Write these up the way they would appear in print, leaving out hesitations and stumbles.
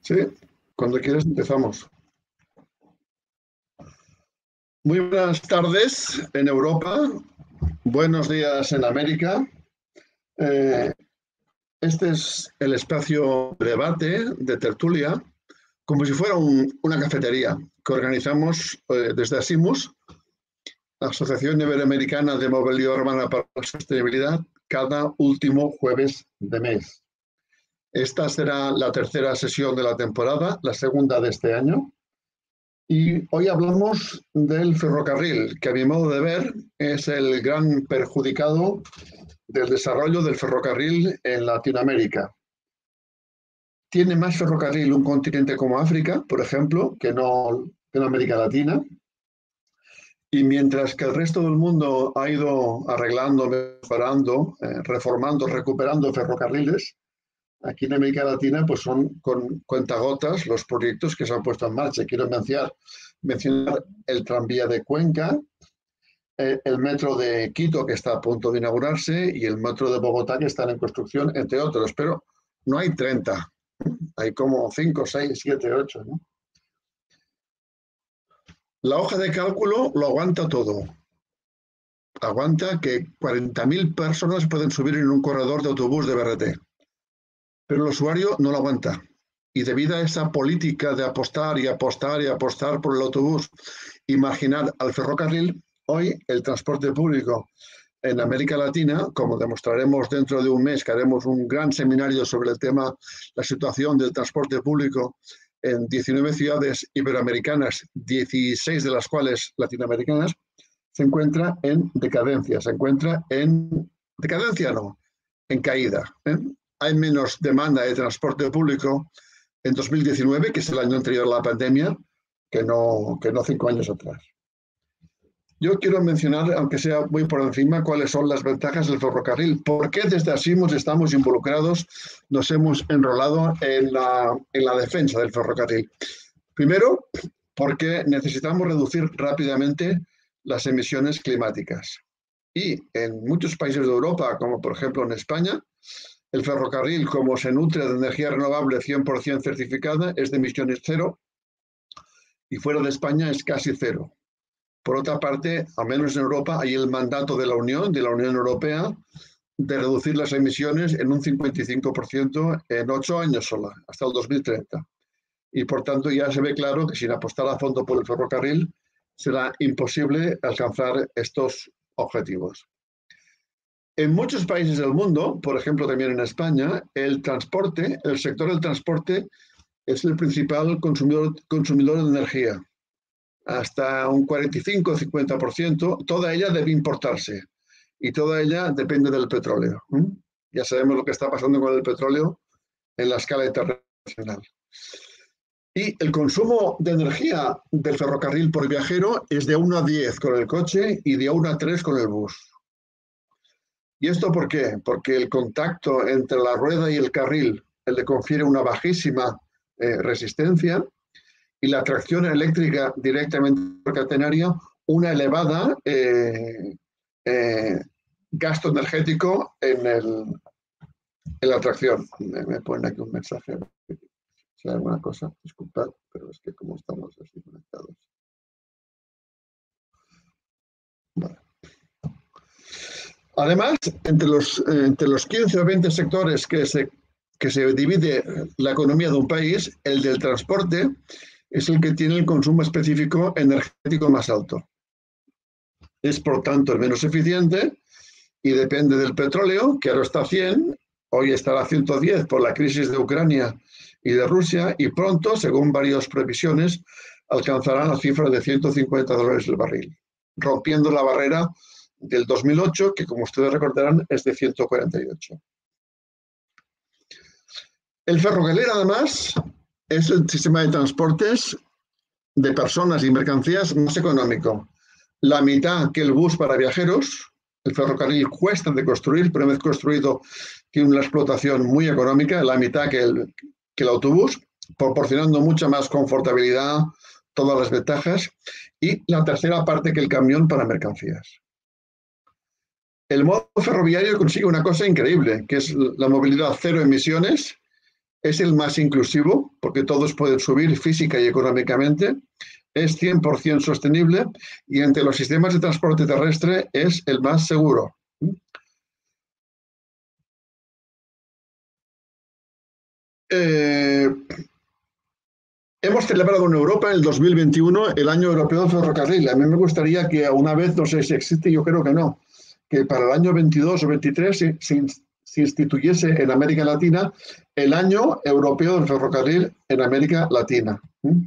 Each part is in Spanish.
Sí, cuando quieras empezamos. Muy buenas tardes en Europa, buenos días en América. Este es el espacio de debate, de tertulia, como si fuera una cafetería que organizamos desde ASIMUS, la Asociación Iberoamericana de Movilidad Urbana para la Sostenibilidad, cada último jueves de mes. Esta será la tercera sesión de la temporada, la segunda de este año. Y hoy hablamos del ferrocarril, que a mi modo de ver es el gran perjudicado del desarrollo del ferrocarril en Latinoamérica. Tiene más ferrocarril un continente como África, por ejemplo, que no América Latina. Y mientras que el resto del mundo ha ido arreglando, mejorando, reformando, recuperando ferrocarriles, aquí en América Latina pues son con cuentagotas los proyectos que se han puesto en marcha. Quiero mencionar el tranvía de Cuenca, el metro de Quito que está a punto de inaugurarse y el metro de Bogotá que están en construcción, entre otros, pero no hay 30, hay como 5, 6, 7, 8, ¿no? La hoja de cálculo lo aguanta todo. Aguanta que 40.000 personas pueden subir en un corredor de autobús de BRT. Pero el usuario no lo aguanta. Y debido a esa política de apostar y apostar y apostar por el autobús y marginar al ferrocarril, hoy el transporte público en América Latina, como demostraremos dentro de un mes, que haremos un gran seminario sobre el tema, la situación del transporte público en 19 ciudades iberoamericanas, 16 de las cuales latinoamericanas, se encuentra en decadencia, en caída. Hay menos demanda de transporte público en 2019, que es el año anterior a la pandemia, que no 5 años atrás. Yo quiero mencionar, aunque sea muy por encima, cuáles son las ventajas del ferrocarril. ¿Por qué desde ASIMUS estamos involucrados, nos hemos enrolado en la defensa del ferrocarril? Primero, porque necesitamos reducir rápidamente las emisiones climáticas. Y en muchos países de Europa, como por ejemplo en España, el ferrocarril, como se nutre de energía renovable 100% certificada, es de emisiones cero, y fuera de España es casi cero. Por otra parte, al menos en Europa, hay el mandato de la Unión Europea, de reducir las emisiones en un 55% en 8 años sola, hasta el 2030. Y por tanto ya se ve claro que sin apostar a fondo por el ferrocarril será imposible alcanzar estos objetivos. En muchos países del mundo, por ejemplo también en España, el sector del transporte es el principal consumidor de energía. Hasta un 45-50%, toda ella debe importarse y toda ella depende del petróleo. Ya sabemos lo que está pasando con el petróleo en la escala internacional. Y el consumo de energía del ferrocarril por viajero es de 1 a 10 con el coche y de 1 a 3 con el bus. ¿Y esto por qué? Porque el contacto entre la rueda y el carril le confiere una bajísima resistencia, y la tracción eléctrica directamente catenaria una elevada gasto energético en la tracción. Me ponen aquí un mensaje. Si hay alguna cosa, disculpad, pero es que como estamos así conectados. Vale. Además, entre los 15 o 20 sectores que se divide la economía de un país, el del transporte es el que tiene el consumo específico energético más alto. Es, por tanto, el menos eficiente y depende del petróleo, que ahora está a 100, hoy estará a 110 por la crisis de Ucrania y de Rusia, y pronto, según varias previsiones, alcanzará la cifra de $150 el barril, rompiendo la barrera del 2008, que como ustedes recordarán es de 148. El ferrocarril, además, es el sistema de transportes de personas y mercancías más económico. La mitad que el bus para viajeros. El ferrocarril cuesta de construir, pero una vez construido tiene una explotación muy económica, la mitad que el autobús, proporcionando mucha más confortabilidad, todas las ventajas, y la tercera parte que el camión para mercancías. El modo ferroviario consigue una cosa increíble, que es la movilidad cero emisiones, es el más inclusivo, porque todos pueden subir física y económicamente, es 100% sostenible y entre los sistemas de transporte terrestre es el más seguro. Hemos celebrado en Europa en el 2021 el Año Europeo del Ferrocarril. A mí me gustaría que una vez, no sé si existe, yo creo que no, que para el año 22 o 23 se instituyese en América Latina el Año Europeo del Ferrocarril en América Latina.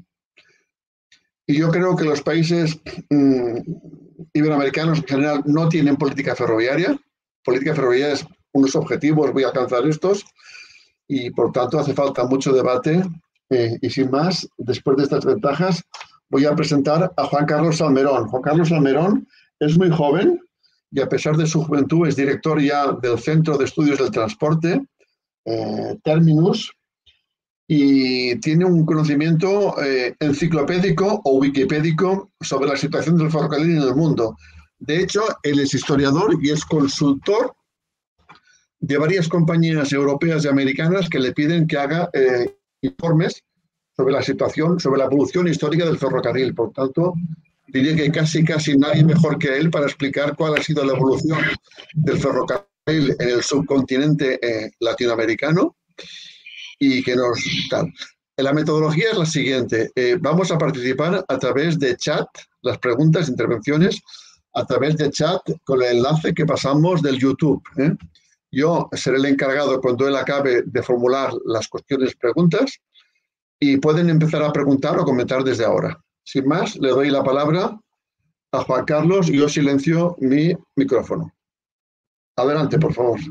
Y yo creo que los países iberoamericanos en general no tienen política ferroviaria. Política ferroviaria es unos objetivos, voy a alcanzar estos, y por tanto hace falta mucho debate. Y sin más, después de estas ventajas, voy a presentar a Juan Carlos Salmerón. Juan Carlos Salmerón es muy joven y a pesar de su juventud es director ya del Centro de Estudios del Transporte, Terminus, y tiene un conocimiento enciclopédico o wikipédico sobre la situación del ferrocarril en el mundo. De hecho, él es historiador y es consultor de varias compañías europeas y americanas que le piden que haga informes sobre la situación, sobre la evolución histórica del ferrocarril. Por tanto, diría que casi nadie mejor que él para explicar cuál ha sido la evolución del ferrocarril en el subcontinente latinoamericano y que nos tal. La metodología es la siguiente. Vamos a participar a través de chat, las preguntas, intervenciones, a través de chat con el enlace que pasamos del YouTube. Yo seré el encargado cuando él acabe de formular las cuestiones, preguntas, y pueden empezar a preguntar o comentar desde ahora. Sin más, le doy la palabra a Juan Carlos y yo silencio mi micrófono. Adelante, por favor.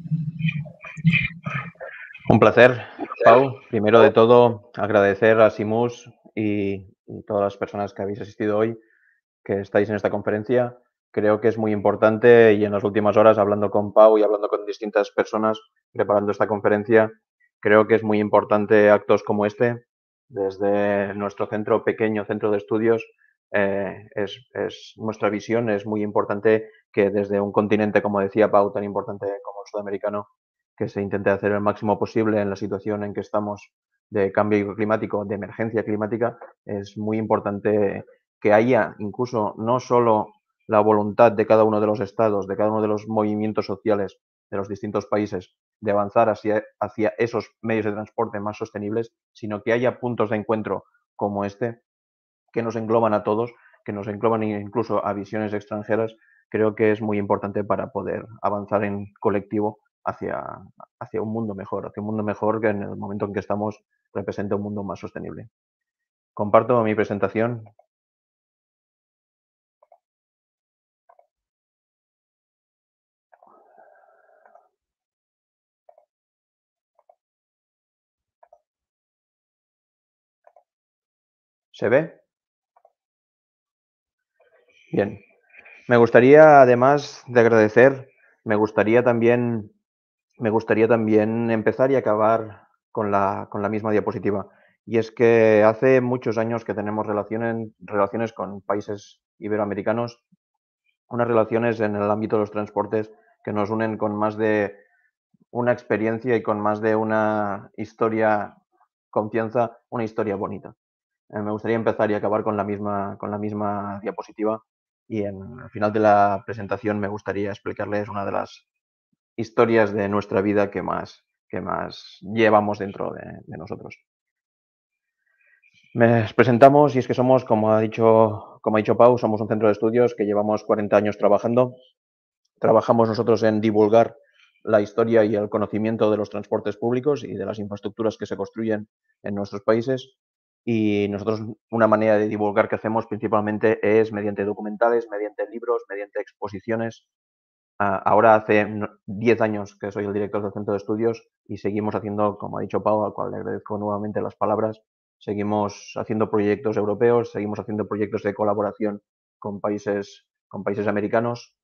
Un placer, Pau. Primero de todo, agradecer a Simus y todas las personas que habéis asistido hoy, que estáis en esta conferencia. Creo que es muy importante y en las últimas horas, hablando con Pau y hablando con distintas personas preparando esta conferencia, creo que es muy importante actos como este. Desde nuestro pequeño centro de estudios, es nuestra visión. Es muy importante que desde un continente, como decía Pau, tan importante como el sudamericano, que se intente hacer el máximo posible en la situación en que estamos de cambio climático, de emergencia climática. Es muy importante que haya incluso no solo la voluntad de cada uno de los estados, de cada uno de los movimientos sociales de los distintos países de avanzar hacia esos medios de transporte más sostenibles, sino que haya puntos de encuentro como este que nos engloban a todos, que nos engloban incluso a visiones extranjeras. Creo que es muy importante para poder avanzar en colectivo hacia un mundo mejor, que en el momento en que estamos represente un mundo más sostenible. Comparto mi presentación. ¿Se ve? Bien. Me gustaría, además de agradecer, me gustaría también empezar y acabar con la misma diapositiva. Y es que hace muchos años que tenemos relaciones con países iberoamericanos, unas relaciones en el ámbito de los transportes que nos unen con más de una experiencia y con más de una historia, confianza, una historia bonita. Me gustaría empezar y acabar con la misma diapositiva, y al final de la presentación me gustaría explicarles una de las historias de nuestra vida que más llevamos dentro de nosotros. Nos presentamos y es que somos, como ha dicho Pau, somos un centro de estudios que llevamos 40 años trabajando. Trabajamos nosotros en divulgar la historia y el conocimiento de los transportes públicos y de las infraestructuras que se construyen en nuestros países. Y nosotros, una manera de divulgar que hacemos principalmente es mediante documentales, mediante libros, mediante exposiciones. Ahora hace 10 años que soy el director del centro de estudios y seguimos haciendo, como ha dicho Pau, al cual le agradezco nuevamente las palabras, seguimos haciendo proyectos europeos, seguimos haciendo proyectos de colaboración con países americanos.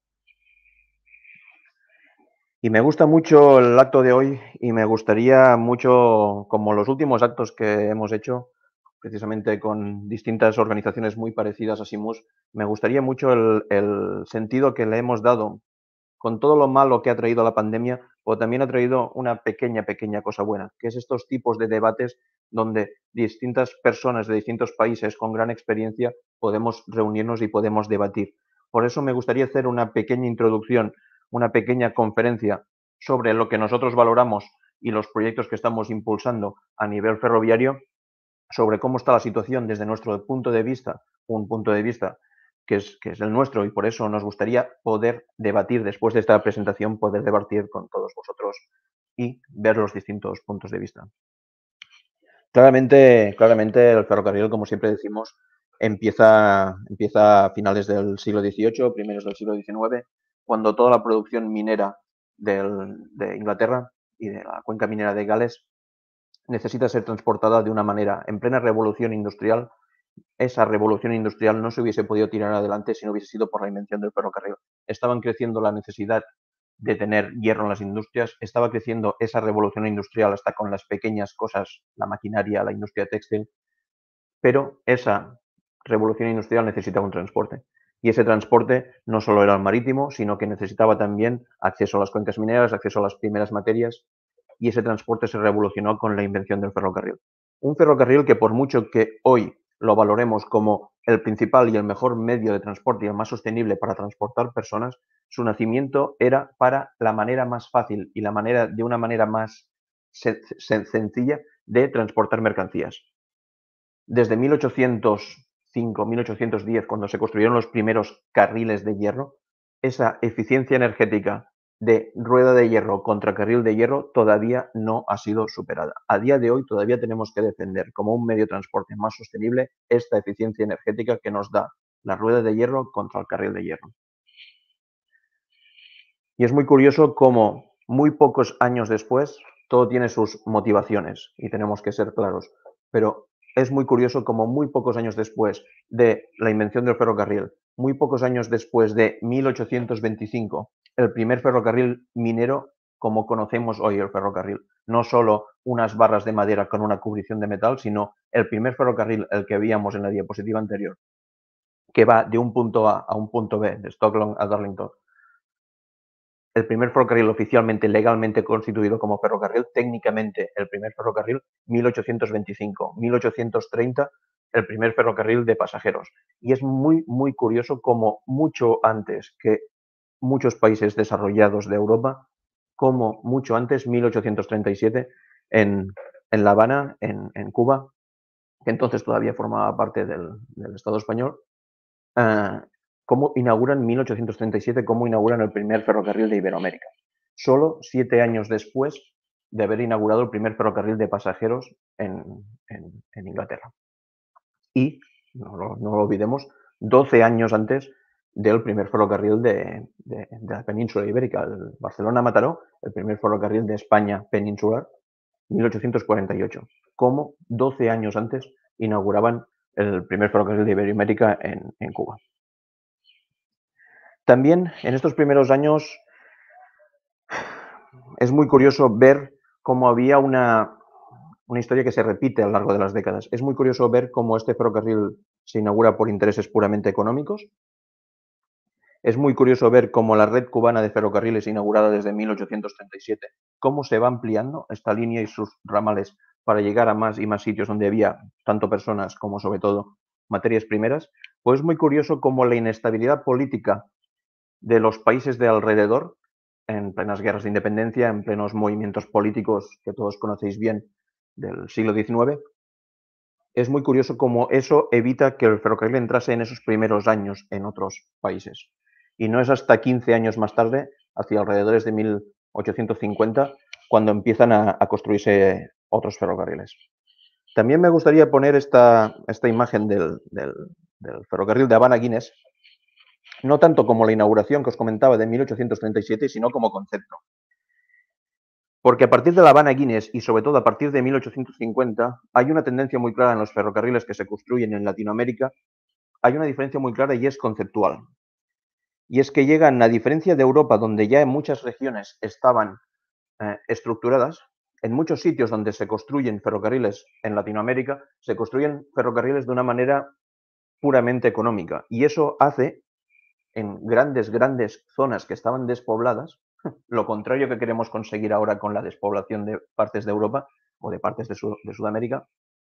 Y me gusta mucho el acto de hoy y me gustaría mucho, como los últimos actos que hemos hecho, precisamente con distintas organizaciones muy parecidas a Simus, me gustaría mucho el sentido que le hemos dado con todo lo malo que ha traído la pandemia, pero también ha traído una pequeña cosa buena, que es estos tipos de debates donde distintas personas de distintos países con gran experiencia podemos reunirnos y podemos debatir. Por eso me gustaría hacer una pequeña introducción, una pequeña conferencia sobre lo que nosotros valoramos y los proyectos que estamos impulsando a nivel ferroviario, sobre cómo está la situación desde nuestro punto de vista, un punto de vista que es el nuestro, y por eso nos gustaría poder debatir después de esta presentación, poder debatir con todos vosotros y ver los distintos puntos de vista. Claramente el ferrocarril, como siempre decimos, empieza a finales del siglo XVIII, primeros del siglo XIX, cuando toda la producción minera de Inglaterra y de la cuenca minera de Gales necesita ser transportada de una manera. En plena revolución industrial, esa revolución industrial no se hubiese podido tirar adelante si no hubiese sido por la invención del ferrocarril. Estaban creciendo la necesidad de tener hierro en las industrias, estaba creciendo esa revolución industrial hasta con las pequeñas cosas, la maquinaria, la industria textil, pero esa revolución industrial necesitaba un transporte. Y ese transporte no solo era el marítimo, sino que necesitaba también acceso a las cuencas mineras, acceso a las primeras materias, y ese transporte se revolucionó con la invención del ferrocarril. Un ferrocarril que por mucho que hoy lo valoremos como el principal y el mejor medio de transporte y el más sostenible para transportar personas, su nacimiento era para la manera más fácil y de una manera más sencilla de transportar mercancías. Desde 1805, 1810, cuando se construyeron los primeros carriles de hierro, esa eficiencia energética de rueda de hierro contra carril de hierro todavía no ha sido superada. A día de hoy todavía tenemos que defender como un medio de transporte más sostenible esta eficiencia energética que nos da la rueda de hierro contra el carril de hierro. Y es muy curioso cómo muy pocos años después todo tiene sus motivaciones y tenemos que ser claros, pero es muy curioso cómo muy pocos años después de la invención del ferrocarril, muy pocos años después de 1825, el primer ferrocarril minero como conocemos hoy el ferrocarril, no solo unas barras de madera con una cubrición de metal, sino el primer ferrocarril, el que veíamos en la diapositiva anterior, que va de un punto A a un punto B, de Stockholm a Darlington. El primer ferrocarril oficialmente, legalmente constituido como ferrocarril, técnicamente el primer ferrocarril, 1825, 1830, el primer ferrocarril de pasajeros. Y es muy curioso como mucho antes que muchos países desarrollados de Europa, como mucho antes, 1837, en La Habana, en Cuba, que entonces todavía formaba parte del Estado español, cómo inauguran 1837, cómo inauguran el primer ferrocarril de Iberoamérica. Solo 7 años después de haber inaugurado el primer ferrocarril de pasajeros en Inglaterra. Y, no lo olvidemos, 12 años antes del primer ferrocarril de la península ibérica, el Barcelona-Mataró, el primer ferrocarril de España peninsular, 1848. Como 12 años antes inauguraban el primer ferrocarril de Iberoamérica en Cuba. También en estos primeros años es muy curioso ver cómo había una historia que se repite a lo largo de las décadas. Es muy curioso ver cómo este ferrocarril se inaugura por intereses puramente económicos. Es muy curioso ver cómo la red cubana de ferrocarriles inaugurada desde 1837, cómo se va ampliando esta línea y sus ramales para llegar a más y más sitios donde había tanto personas como sobre todo materias primeras. Pues es muy curioso cómo la inestabilidad política de los países de alrededor, en plenas guerras de independencia, en plenos movimientos políticos que todos conocéis bien del siglo XIX, es muy curioso cómo eso evita que el ferrocarril entrase en esos primeros años en otros países. Y no es hasta 15 años más tarde, hacia alrededores de 1850, cuando empiezan a construirse otros ferrocarriles. También me gustaría poner esta imagen del ferrocarril de Habana-Guinness, no tanto como la inauguración que os comentaba de 1837, sino como concepto. Porque a partir de La Habana-Guinness y sobre todo a partir de 1850 hay una tendencia muy clara en los ferrocarriles que se construyen en Latinoamérica, hay una diferencia muy clara y es conceptual. Y es que llegan, a diferencia de Europa, donde ya en muchas regiones estaban estructuradas, en muchos sitios donde se construyen ferrocarriles en Latinoamérica, se construyen ferrocarriles de una manera puramente económica. Y eso hace en grandes zonas que estaban despobladas, lo contrario que queremos conseguir ahora con la despoblación de partes de Europa o de partes de Sudamérica.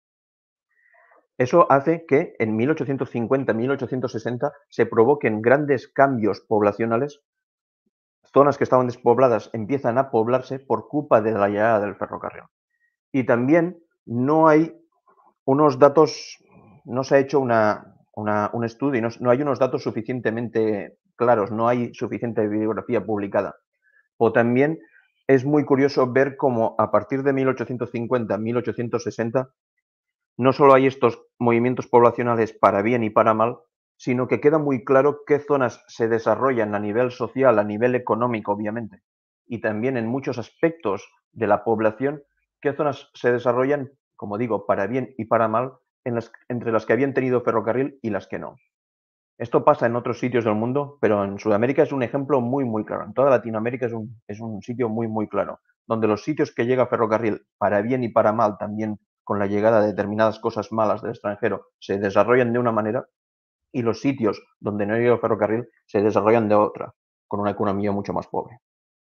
Eso hace que en 1850, 1860 se provoquen grandes cambios poblacionales. Zonas que estaban despobladas empiezan a poblarse por culpa de la llegada del ferrocarril. Y también no hay unos datos, no se ha hecho un estudio, no hay unos datos suficientemente claros, no hay suficiente bibliografía publicada. O también es muy curioso ver cómo a partir de 1850, 1860, no solo hay estos movimientos poblacionales para bien y para mal, sino que queda muy claro qué zonas se desarrollan a nivel social, a nivel económico, obviamente, y también en muchos aspectos de la población, qué zonas se desarrollan, como digo, para bien y para mal, entre las que habían tenido ferrocarril y las que no. Esto pasa en otros sitios del mundo, pero en Sudamérica es un ejemplo muy claro. En toda Latinoamérica es un sitio muy claro, donde los sitios que llega ferrocarril para bien y para mal, también con la llegada de determinadas cosas malas del extranjero, se desarrollan de una manera, y los sitios donde no llega ferrocarril se desarrollan de otra, con una economía mucho más pobre.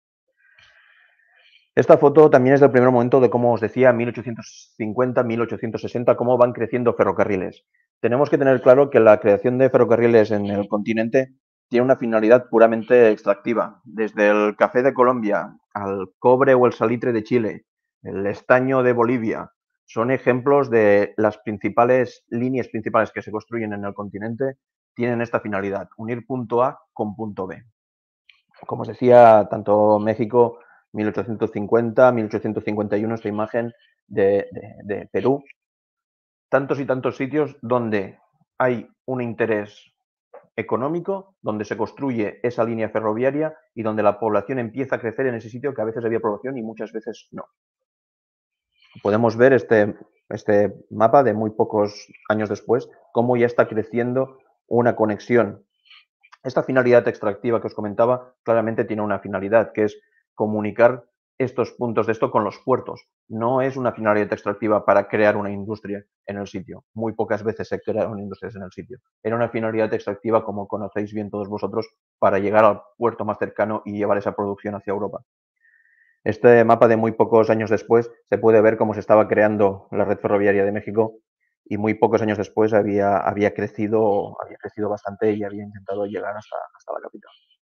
Esta foto también es del primer momento de, como os decía, 1850, 1860, cómo van creciendo ferrocarriles. Tenemos que tener claro que la creación de ferrocarriles en el continente tiene una finalidad puramente extractiva. Desde el café de Colombia al cobre o el salitre de Chile, el estaño de Bolivia, son ejemplos de las líneas principales que se construyen en el continente, tienen esta finalidad, unir punto A con punto B. Como os decía, tanto México, 1850, 1851, esta imagen de Perú, tantos y tantos sitios donde hay un interés económico, donde se construye esa línea ferroviaria y donde la población empieza a crecer en ese sitio, que a veces había población y muchas veces no. Podemos ver este mapa de muy pocos años después, cómo ya está creciendo una conexión. Esta finalidad extractiva que os comentaba claramente tiene una finalidad, que es comunicar estos puntos de esto con los puertos. No es una finalidad extractiva para crear una industria en el sitio. Muy pocas veces se crearon industrias en el sitio. Era una finalidad extractiva, como conocéis bien todos vosotros, para llegar al puerto más cercano y llevar esa producción hacia Europa. Este mapa de muy pocos años después se puede ver cómo se estaba creando la red ferroviaria de México y muy pocos años después había crecido bastante y había intentado llegar hasta la capital.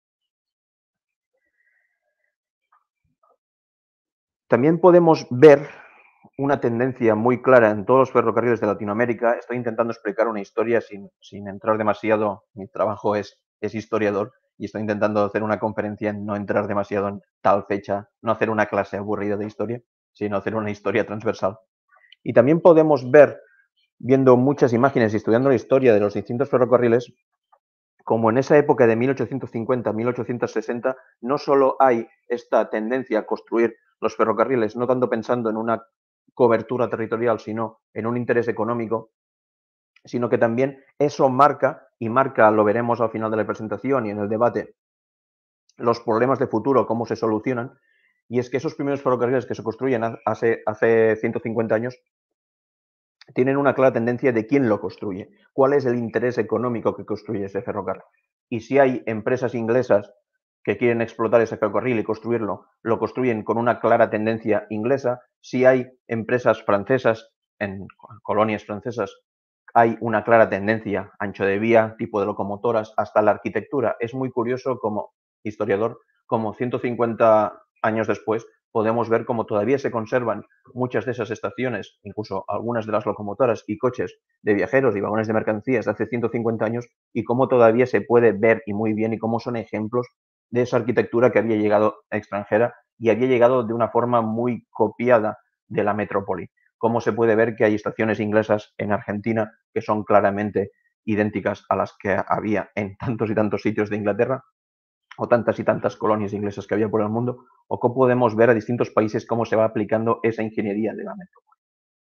También podemos ver una tendencia muy clara en todos los ferrocarriles de Latinoamérica. Estoy intentando explicar una historia sin entrar demasiado. Mi trabajo es historiador y estoy intentando hacer una conferencia en no entrar demasiado en tal fecha, no hacer una clase aburrida de historia, sino hacer una historia transversal. Y también podemos ver, viendo muchas imágenes y estudiando la historia de los distintos ferrocarriles, como en esa época de 1850, 1860, no solo hay esta tendencia a construir los ferrocarriles, no tanto pensando en una cobertura territorial, sino en un interés económico, sino que también eso marca, lo veremos al final de la presentación y en el debate, los problemas de futuro, cómo se solucionan, y es que esos primeros ferrocarriles que se construyen hace 150 años tienen una clara tendencia de quién lo construye, cuál es el interés económico que construye ese ferrocarril. Y si hay empresas inglesas que quieren explotar ese ferrocarril y construirlo, lo construyen con una clara tendencia inglesa. Si hay empresas francesas, en colonias francesas, hay una clara tendencia, ancho de vía, tipo de locomotoras, hasta la arquitectura. Es muy curioso como historiador, como 150 años después, podemos ver cómo todavía se conservan muchas de esas estaciones, incluso algunas de las locomotoras y coches de viajeros y vagones de mercancías de hace 150 años, y cómo todavía se puede ver y muy bien y cómo son ejemplos de esa arquitectura que había llegado extranjera y había llegado de una forma muy copiada de la metrópoli. Cómo se puede ver que hay estaciones inglesas en Argentina que son claramente idénticas a las que había en tantos y tantos sitios de Inglaterra, o tantas y tantas colonias inglesas que había por el mundo, o cómo podemos ver a distintos países cómo se va aplicando esa ingeniería de la metrópoli.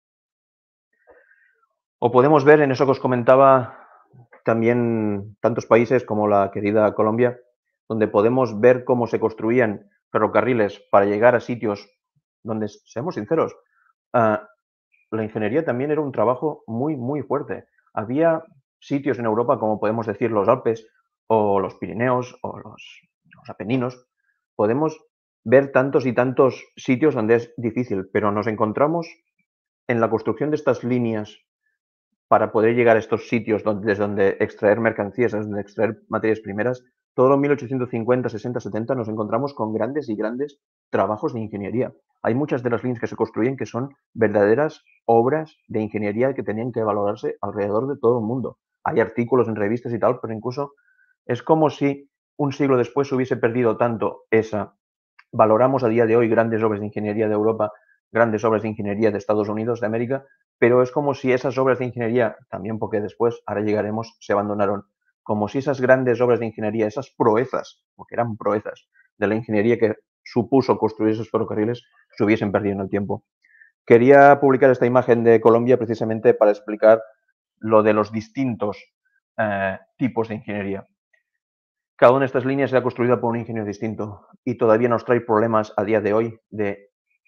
O podemos ver en eso que os comentaba también tantos países como la querida Colombia, donde podemos ver cómo se construían ferrocarriles para llegar a sitios donde, seamos sinceros, la ingeniería también era un trabajo muy fuerte. Había sitios en Europa, como podemos decir los Alpes o los Pirineos o los Apeninos, podemos ver tantos y tantos sitios donde es difícil, pero nos encontramos en la construcción de estas líneas para poder llegar a estos sitios desde donde extraer mercancías, desde donde extraer materias primeras. Todo los 1850, 60, 70 nos encontramos con grandes y grandes trabajos de ingeniería. Hay muchas de las líneas que se construyen que son verdaderas obras de ingeniería que tenían que valorarse alrededor de todo el mundo. Hay artículos en revistas y tal, pero incluso es como si un siglo después se hubiese perdido tanto esa. Valoramos a día de hoy grandes obras de ingeniería de Europa, grandes obras de ingeniería de Estados Unidos de América, pero es como si esas obras de ingeniería, también porque después, ahora llegaremos, se abandonaron, como si esas grandes obras de ingeniería, esas proezas, porque eran proezas de la ingeniería que supuso construir esos ferrocarriles, se hubiesen perdido en el tiempo. Quería publicar esta imagen de Colombia precisamente para explicar lo de los distintos tipos de ingeniería. Cada una de estas líneas será construida por un ingeniero distinto y todavía nos trae problemas a día de hoy de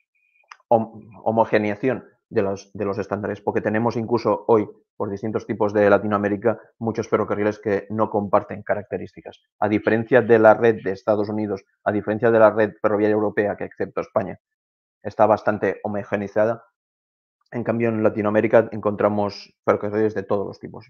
homogeneización de los estándares, porque tenemos incluso hoy, por distintos tipos de Latinoamérica, muchos ferrocarriles que no comparten características. A diferencia de la red de Estados Unidos, a diferencia de la red ferroviaria europea, que excepto España está bastante homogeneizada, en cambio en Latinoamérica encontramos ferrocarriles de todos los tipos.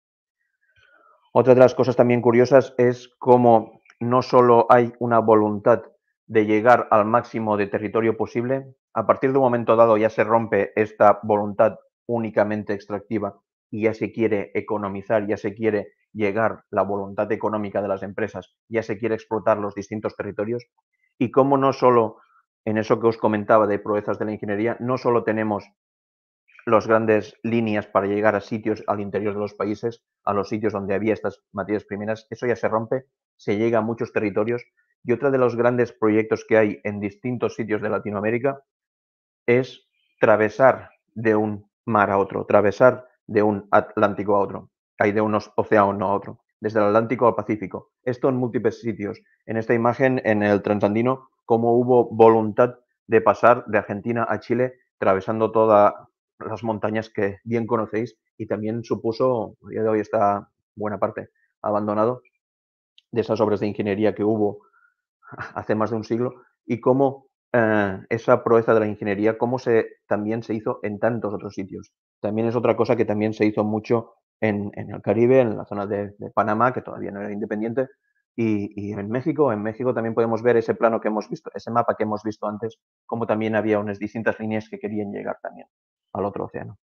Otra de las cosas también curiosas es cómo no solo hay una voluntad de llegar al máximo de territorio posible, a partir de un momento dado ya se rompe esta voluntad únicamente extractiva y ya se quiere economizar, ya se quiere llegar la voluntad económica de las empresas, ya se quiere explotar los distintos territorios y cómo no solo en eso que os comentaba de proezas de la ingeniería, no solo tenemos las grandes líneas para llegar a sitios al interior de los países, a los sitios donde había estas materias primeras, eso ya se rompe, se llega a muchos territorios y otro de los grandes proyectos que hay en distintos sitios de Latinoamérica es atravesar de un mar a otro, atravesar de un Atlántico a otro, hay de unos océanos a otro, desde el Atlántico al Pacífico. Esto en múltiples sitios. En esta imagen, en el Transandino, cómo hubo voluntad de pasar de Argentina a Chile, atravesando todas las montañas que bien conocéis y también supuso, a día de hoy está buena parte abandonado, de esas obras de ingeniería que hubo hace más de un siglo y cómo esa proeza de la ingeniería, cómo también se hizo en tantos otros sitios. También es otra cosa que también se hizo mucho en el Caribe, en la zona de Panamá, que todavía no era independiente, y en México. En México también podemos ver ese plano que hemos visto, ese mapa que hemos visto antes, cómo también había unas distintas líneas que querían llegar también al otro océano.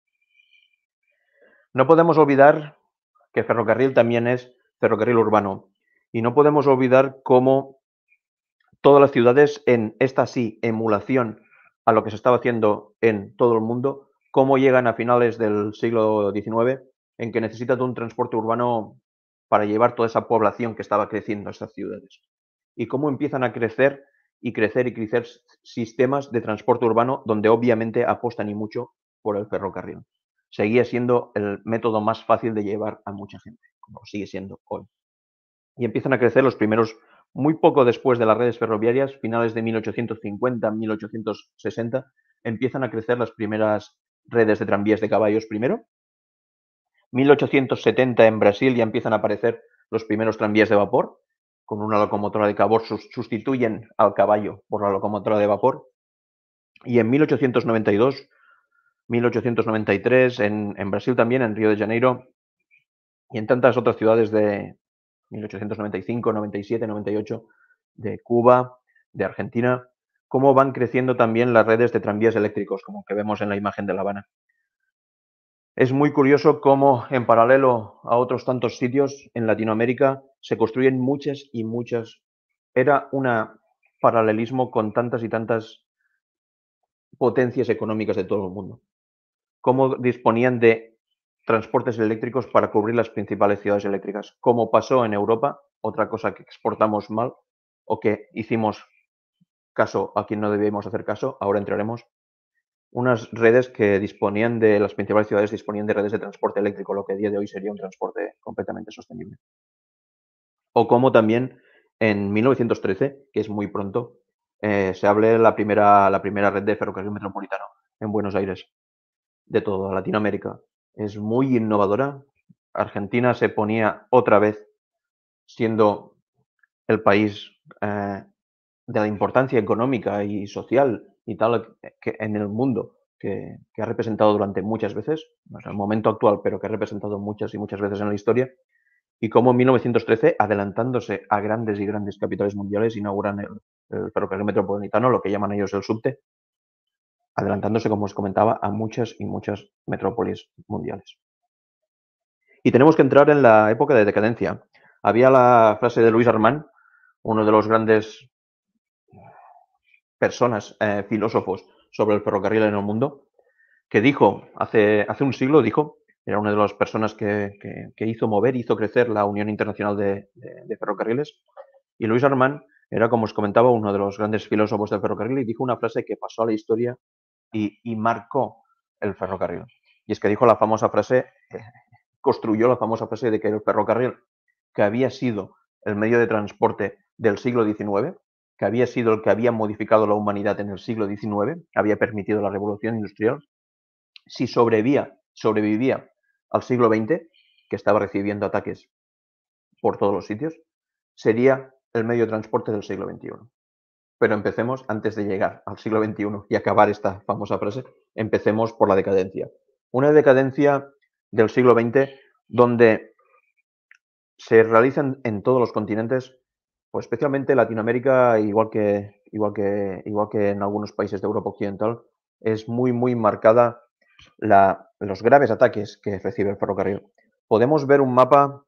No podemos olvidar que ferrocarril también es ferrocarril urbano y no podemos olvidar cómo todas las ciudades en esta sí emulación a lo que se estaba haciendo en todo el mundo, cómo llegan a finales del siglo XIX en que necesitan un transporte urbano para llevar toda esa población que estaba creciendo a estas ciudades. Y cómo empiezan a crecer y crecer y crecer sistemas de transporte urbano donde obviamente apuestan y mucho por el ferrocarril. Seguía siendo el método más fácil de llevar a mucha gente, como sigue siendo hoy. Y empiezan a crecer los primeros, muy poco después de las redes ferroviarias, finales de 1850, 1860, empiezan a crecer las primeras redes de tranvías de caballos primero. 1870 en Brasil ya empiezan a aparecer los primeros tranvías de vapor, con una locomotora de vapor sustituyen al caballo por la locomotora de vapor. Y en 1892, 1893 en Brasil también, en Río de Janeiro, y en tantas otras ciudades de 1895, 97, 98, de Cuba, de Argentina, cómo van creciendo también las redes de tranvías eléctricos, como que vemos en la imagen de La Habana. Es muy curioso cómo, en paralelo a otros tantos sitios en Latinoamérica, se construyen muchas y muchas. Era un paralelismo con tantas y tantas potencias económicas de todo el mundo. Cómo disponían de transportes eléctricos para cubrir las principales ciudades eléctricas, como pasó en Europa, otra cosa que exportamos mal o que hicimos caso a quien no debíamos hacer caso, ahora entraremos, unas redes que disponían de, las principales ciudades disponían de redes de transporte eléctrico, lo que a día de hoy sería un transporte completamente sostenible. O como también en 1913, que es muy pronto, se abre la primera red de ferrocarril metropolitano en Buenos Aires, de toda Latinoamérica. Es muy innovadora. Argentina se ponía otra vez siendo el país de la importancia económica y social y tal que en el mundo que ha representado durante muchas veces, no es el momento actual, pero que ha representado muchas y muchas veces en la historia, y cómo en 1913, adelantándose a grandes y grandes capitales mundiales, inauguran el ferrocarril metropolitano, lo que llaman ellos el subte, adelantándose, como os comentaba, a muchas y muchas metrópolis mundiales. Y tenemos que entrar en la época de decadencia. Había la frase de Louis Armand, uno de los grandes personas, filósofos sobre el ferrocarril en el mundo, que dijo, hace un siglo dijo, era una de las personas que hizo crecer la Unión Internacional de Ferrocarriles, y Louis Armand era, como os comentaba, uno de los grandes filósofos del ferrocarril y dijo una frase que pasó a la historia y marcó el ferrocarril. Y es que dijo la famosa frase, construyó la famosa frase de que el ferrocarril, que había sido el medio de transporte del siglo XIX, que había sido el que había modificado la humanidad en el siglo XIX, había permitido la revolución industrial, si sobrevivía al siglo XX, que estaba recibiendo ataques por todos los sitios, sería el medio de transporte del siglo XXI. Pero empecemos, antes de llegar al siglo XXI y acabar esta famosa frase, empecemos por la decadencia. Una decadencia del siglo XX donde se realizan en todos los continentes, pues especialmente Latinoamérica, igual que en algunos países de Europa Occidental, es muy marcada los graves ataques que recibe el ferrocarril. Podemos ver un mapa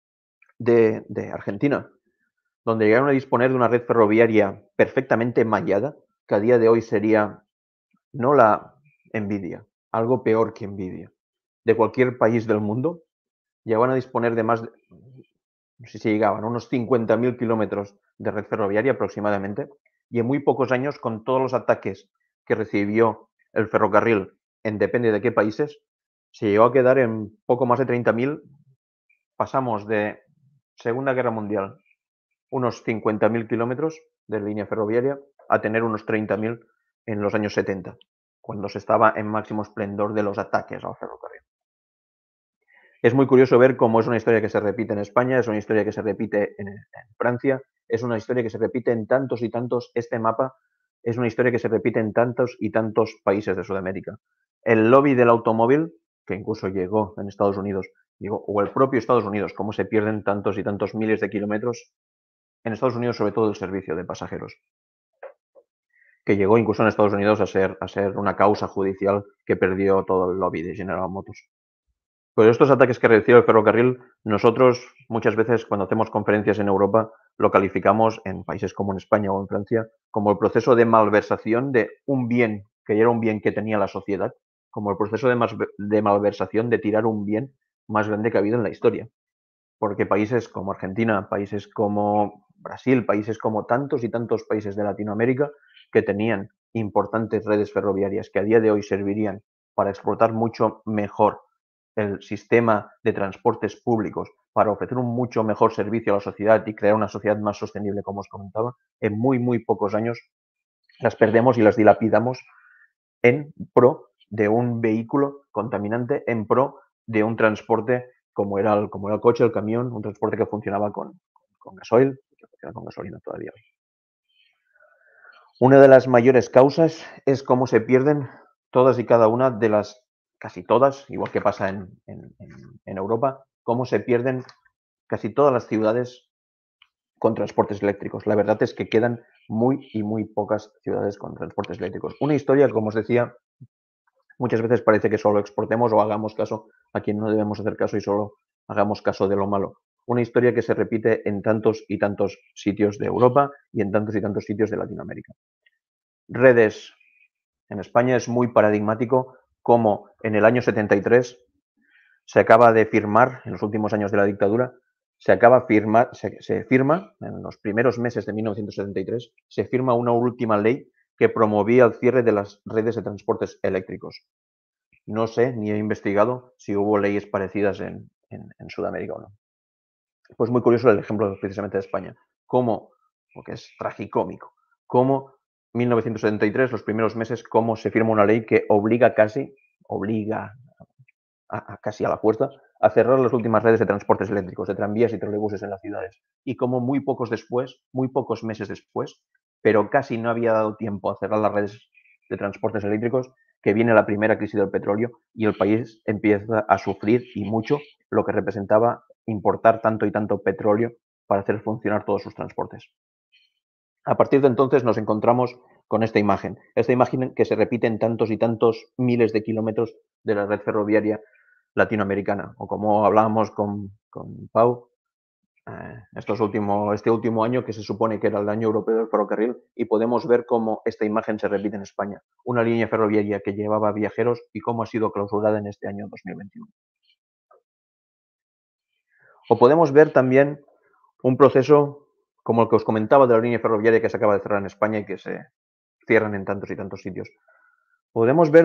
de Argentina, donde llegaron a disponer de una red ferroviaria perfectamente mallada, que a día de hoy sería no la envidia, algo peor que envidia, de cualquier país del mundo. Llegaban a disponer de más, no sé si llegaban, unos 50.000 kilómetros de red ferroviaria aproximadamente, y en muy pocos años, con todos los ataques que recibió el ferrocarril en depende de qué países, se llegó a quedar en poco más de 30.000. Pasamos de Segunda Guerra Mundial, unos 50.000 kilómetros de línea ferroviaria, a tener unos 30.000 en los años 70, cuando se estaba en máximo esplendor de los ataques al ferrocarril. Es muy curioso ver cómo es una historia que se repite en España, es una historia que se repite en Francia, es una historia que se repite en tantos y tantos, este mapa es una historia que se repite en tantos y tantos países de Sudamérica. El lobby del automóvil, que incluso llegó en Estados Unidos, o el propio Estados Unidos, cómo se pierden tantos y tantos miles de kilómetros en Estados Unidos, sobre todo el servicio de pasajeros, que llegó incluso en Estados Unidos a ser una causa judicial que perdió todo el lobby de General Motors. Pues estos ataques que recibe el ferrocarril, nosotros muchas veces cuando hacemos conferencias en Europa lo calificamos en países como en España o en Francia como el proceso de malversación de un bien que ya era un bien que tenía la sociedad, como el proceso de malversación de tirar un bien más grande que ha habido en la historia. Porque países como Argentina, países como Brasil, países como tantos y tantos países de Latinoamérica que tenían importantes redes ferroviarias que a día de hoy servirían para explotar mucho mejor el sistema de transportes públicos, para ofrecer un mucho mejor servicio a la sociedad y crear una sociedad más sostenible, como os comentaba, en muy pocos años las perdemos y las dilapidamos en pro de un vehículo contaminante, en pro de un transporte como era el coche, el camión, un transporte que funcionaba con gasoil, que funciona con gasolina todavía hoy. Una de las mayores causas es cómo se pierden todas y cada una de las, casi todas, igual que pasa en Europa, cómo se pierden casi todas las ciudades con transportes eléctricos. La verdad es que quedan muy pocas ciudades con transportes eléctricos. Una historia, como os decía, muchas veces parece que solo exportemos o hagamos caso a quien no debemos hacer caso y solo hagamos caso de lo malo. Una historia que se repite en tantos y tantos sitios de Europa y en tantos y tantos sitios de Latinoamérica. Redes. En España es muy paradigmático cómo en el año 73 se acaba de firmar, en los últimos años de la dictadura, se firma, en los primeros meses de 1973, se firma una última ley que promovía el cierre de las redes de transportes eléctricos. No sé, ni he investigado si hubo leyes parecidas en Sudamérica o no. Pues muy curioso el ejemplo precisamente de España. Cómo, porque es tragicómico, cómo 1973, los primeros meses, cómo se firma una ley que obliga casi a la fuerza, a cerrar las últimas redes de transportes eléctricos, de tranvías y trolebuses en las ciudades. Y como muy pocos meses después, pero casi no había dado tiempo a cerrar las redes de transportes eléctricos, que viene la primera crisis del petróleo y el país empieza a sufrir, y mucho, lo que representaba importar tanto y tanto petróleo para hacer funcionar todos sus transportes. A partir de entonces nos encontramos con esta imagen que se repite en tantos y tantos miles de kilómetros de la red ferroviaria latinoamericana, o como hablábamos con Pau, este último año, que se supone que era el año europeo del ferrocarril, y podemos ver cómo esta imagen se repite en España. Una línea ferroviaria que llevaba viajeros y cómo ha sido clausurada en este año 2021. O podemos ver también un proceso como el que os comentaba de la línea ferroviaria que se acaba de cerrar en España y que se cierran en tantos y tantos sitios. Podemos ver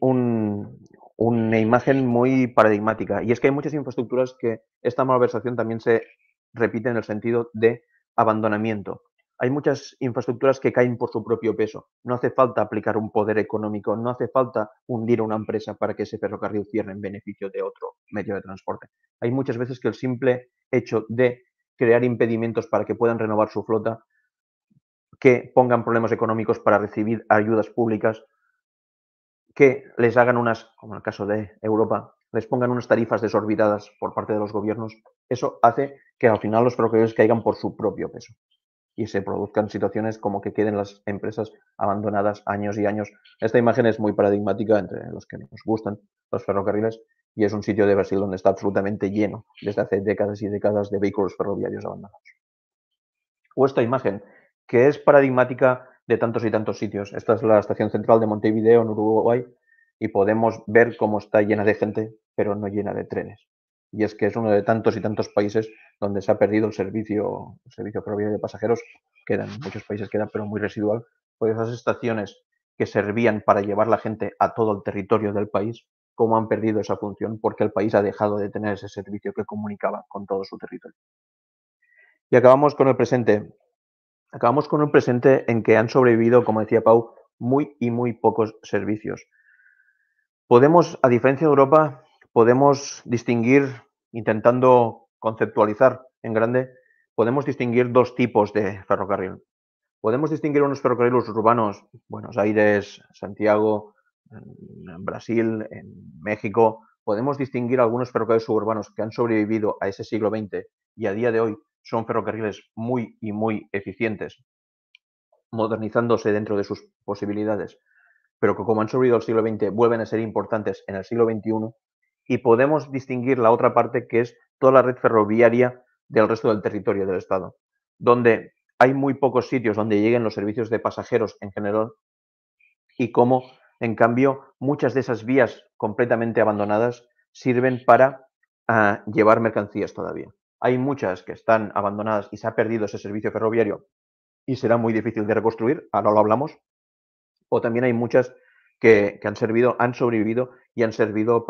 una imagen muy paradigmática, y es que hay muchas infraestructuras que esta malversación también se repite en el sentido de abandonamiento. Hay muchas infraestructuras que caen por su propio peso. No hace falta aplicar un poder económico, no hace falta hundir a una empresa para que ese ferrocarril cierre en beneficio de otro medio de transporte. Hay muchas veces que el simple hecho de crear impedimentos para que puedan renovar su flota, que pongan problemas económicos para recibir ayudas públicas, que les hagan como en el caso de Europa, les pongan unas tarifas desorbitadas por parte de los gobiernos, eso hace que al final los ferrocarriles caigan por su propio peso y se produzcan situaciones como que queden las empresas abandonadas años y años. Esta imagen es muy paradigmática entre los que nos gustan los ferrocarriles, y es un sitio de Brasil donde está absolutamente lleno desde hace décadas y décadas de vehículos ferroviarios abandonados. O esta imagen, que es paradigmática de tantos y tantos sitios. Esta es la estación central de Montevideo, en Uruguay, y podemos ver cómo está llena de gente, pero no llena de trenes. Y es que es uno de tantos y tantos países donde se ha perdido el servicio ferroviario de pasajeros. En muchos países queda, pero muy residual, pues esas estaciones que servían para llevar la gente a todo el territorio del país, cómo han perdido esa función porque el país ha dejado de tener ese servicio que comunicaba con todo su territorio. Y acabamos con el presente. Acabamos con un presente en que han sobrevivido, como decía Pau, muy pocos servicios. Podemos, a diferencia de Europa, podemos distinguir, intentando conceptualizar en grande, podemos distinguir dos tipos de ferrocarril. Podemos distinguir unos ferrocarriles urbanos, Buenos Aires, Santiago, en Brasil, en México. Podemos distinguir algunos ferrocarriles suburbanos que han sobrevivido a ese siglo XX y a día de hoy son ferrocarriles muy eficientes, modernizándose dentro de sus posibilidades, pero que como han sobrevivido al siglo XX vuelven a ser importantes en el siglo XXI. Y podemos distinguir la otra parte, que es toda la red ferroviaria del resto del territorio del Estado, donde hay muy pocos sitios donde lleguen los servicios de pasajeros en general, y cómo, en cambio, muchas de esas vías completamente abandonadas sirven para llevar mercancías todavía. Hay muchas que están abandonadas y se ha perdido ese servicio ferroviario y será muy difícil de reconstruir, ahora lo hablamos. O también hay muchas que han sobrevivido y han servido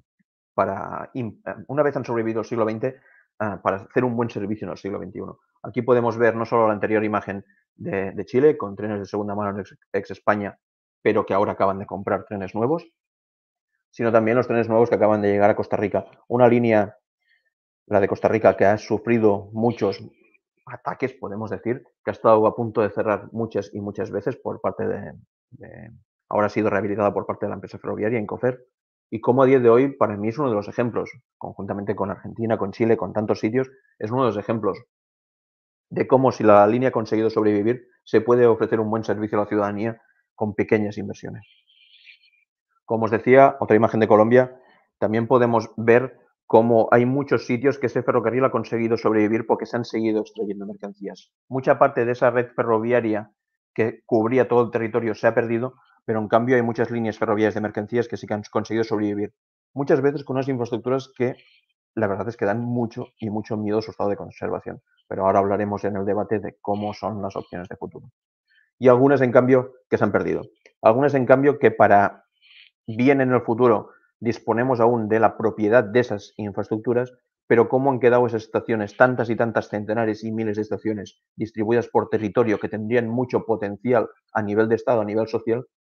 una vez han sobrevivido el siglo XX, para hacer un buen servicio en el siglo XXI. Aquí podemos ver no solo la anterior imagen de Chile, con trenes de segunda mano ex España, pero que ahora acaban de comprar trenes nuevos, sino también los trenes nuevos que acaban de llegar a Costa Rica. Una línea, la de Costa Rica, que ha sufrido muchos ataques, podemos decir, que ha estado a punto de cerrar muchas veces por parte ahora ha sido rehabilitada por parte de la empresa ferroviaria, Incofer, y como a día de hoy para mí es uno de los ejemplos, conjuntamente con Argentina, con Chile, con tantos sitios, es uno de los ejemplos de cómo, si la línea ha conseguido sobrevivir, se puede ofrecer un buen servicio a la ciudadanía con pequeñas inversiones. Como os decía, otra imagen de Colombia, también podemos ver cómo hay muchos sitios que ese ferrocarril ha conseguido sobrevivir porque se han seguido extrayendo mercancías. Mucha parte de esa red ferroviaria que cubría todo el territorio se ha perdido, pero en cambio hay muchas líneas ferroviarias de mercancías que sí que han conseguido sobrevivir. Muchas veces con unas infraestructuras que la verdad es que dan mucho miedo a su estado de conservación. Pero ahora hablaremos en el debate de cómo son las opciones de futuro. Y algunas, en cambio, que se han perdido. Algunas, en cambio, que para bien en el futuro disponemos aún de la propiedad de esas infraestructuras, pero cómo han quedado esas estaciones, tantas y tantas centenares y miles de estaciones distribuidas por territorio que tendrían mucho potencial a nivel de Estado, a nivel social,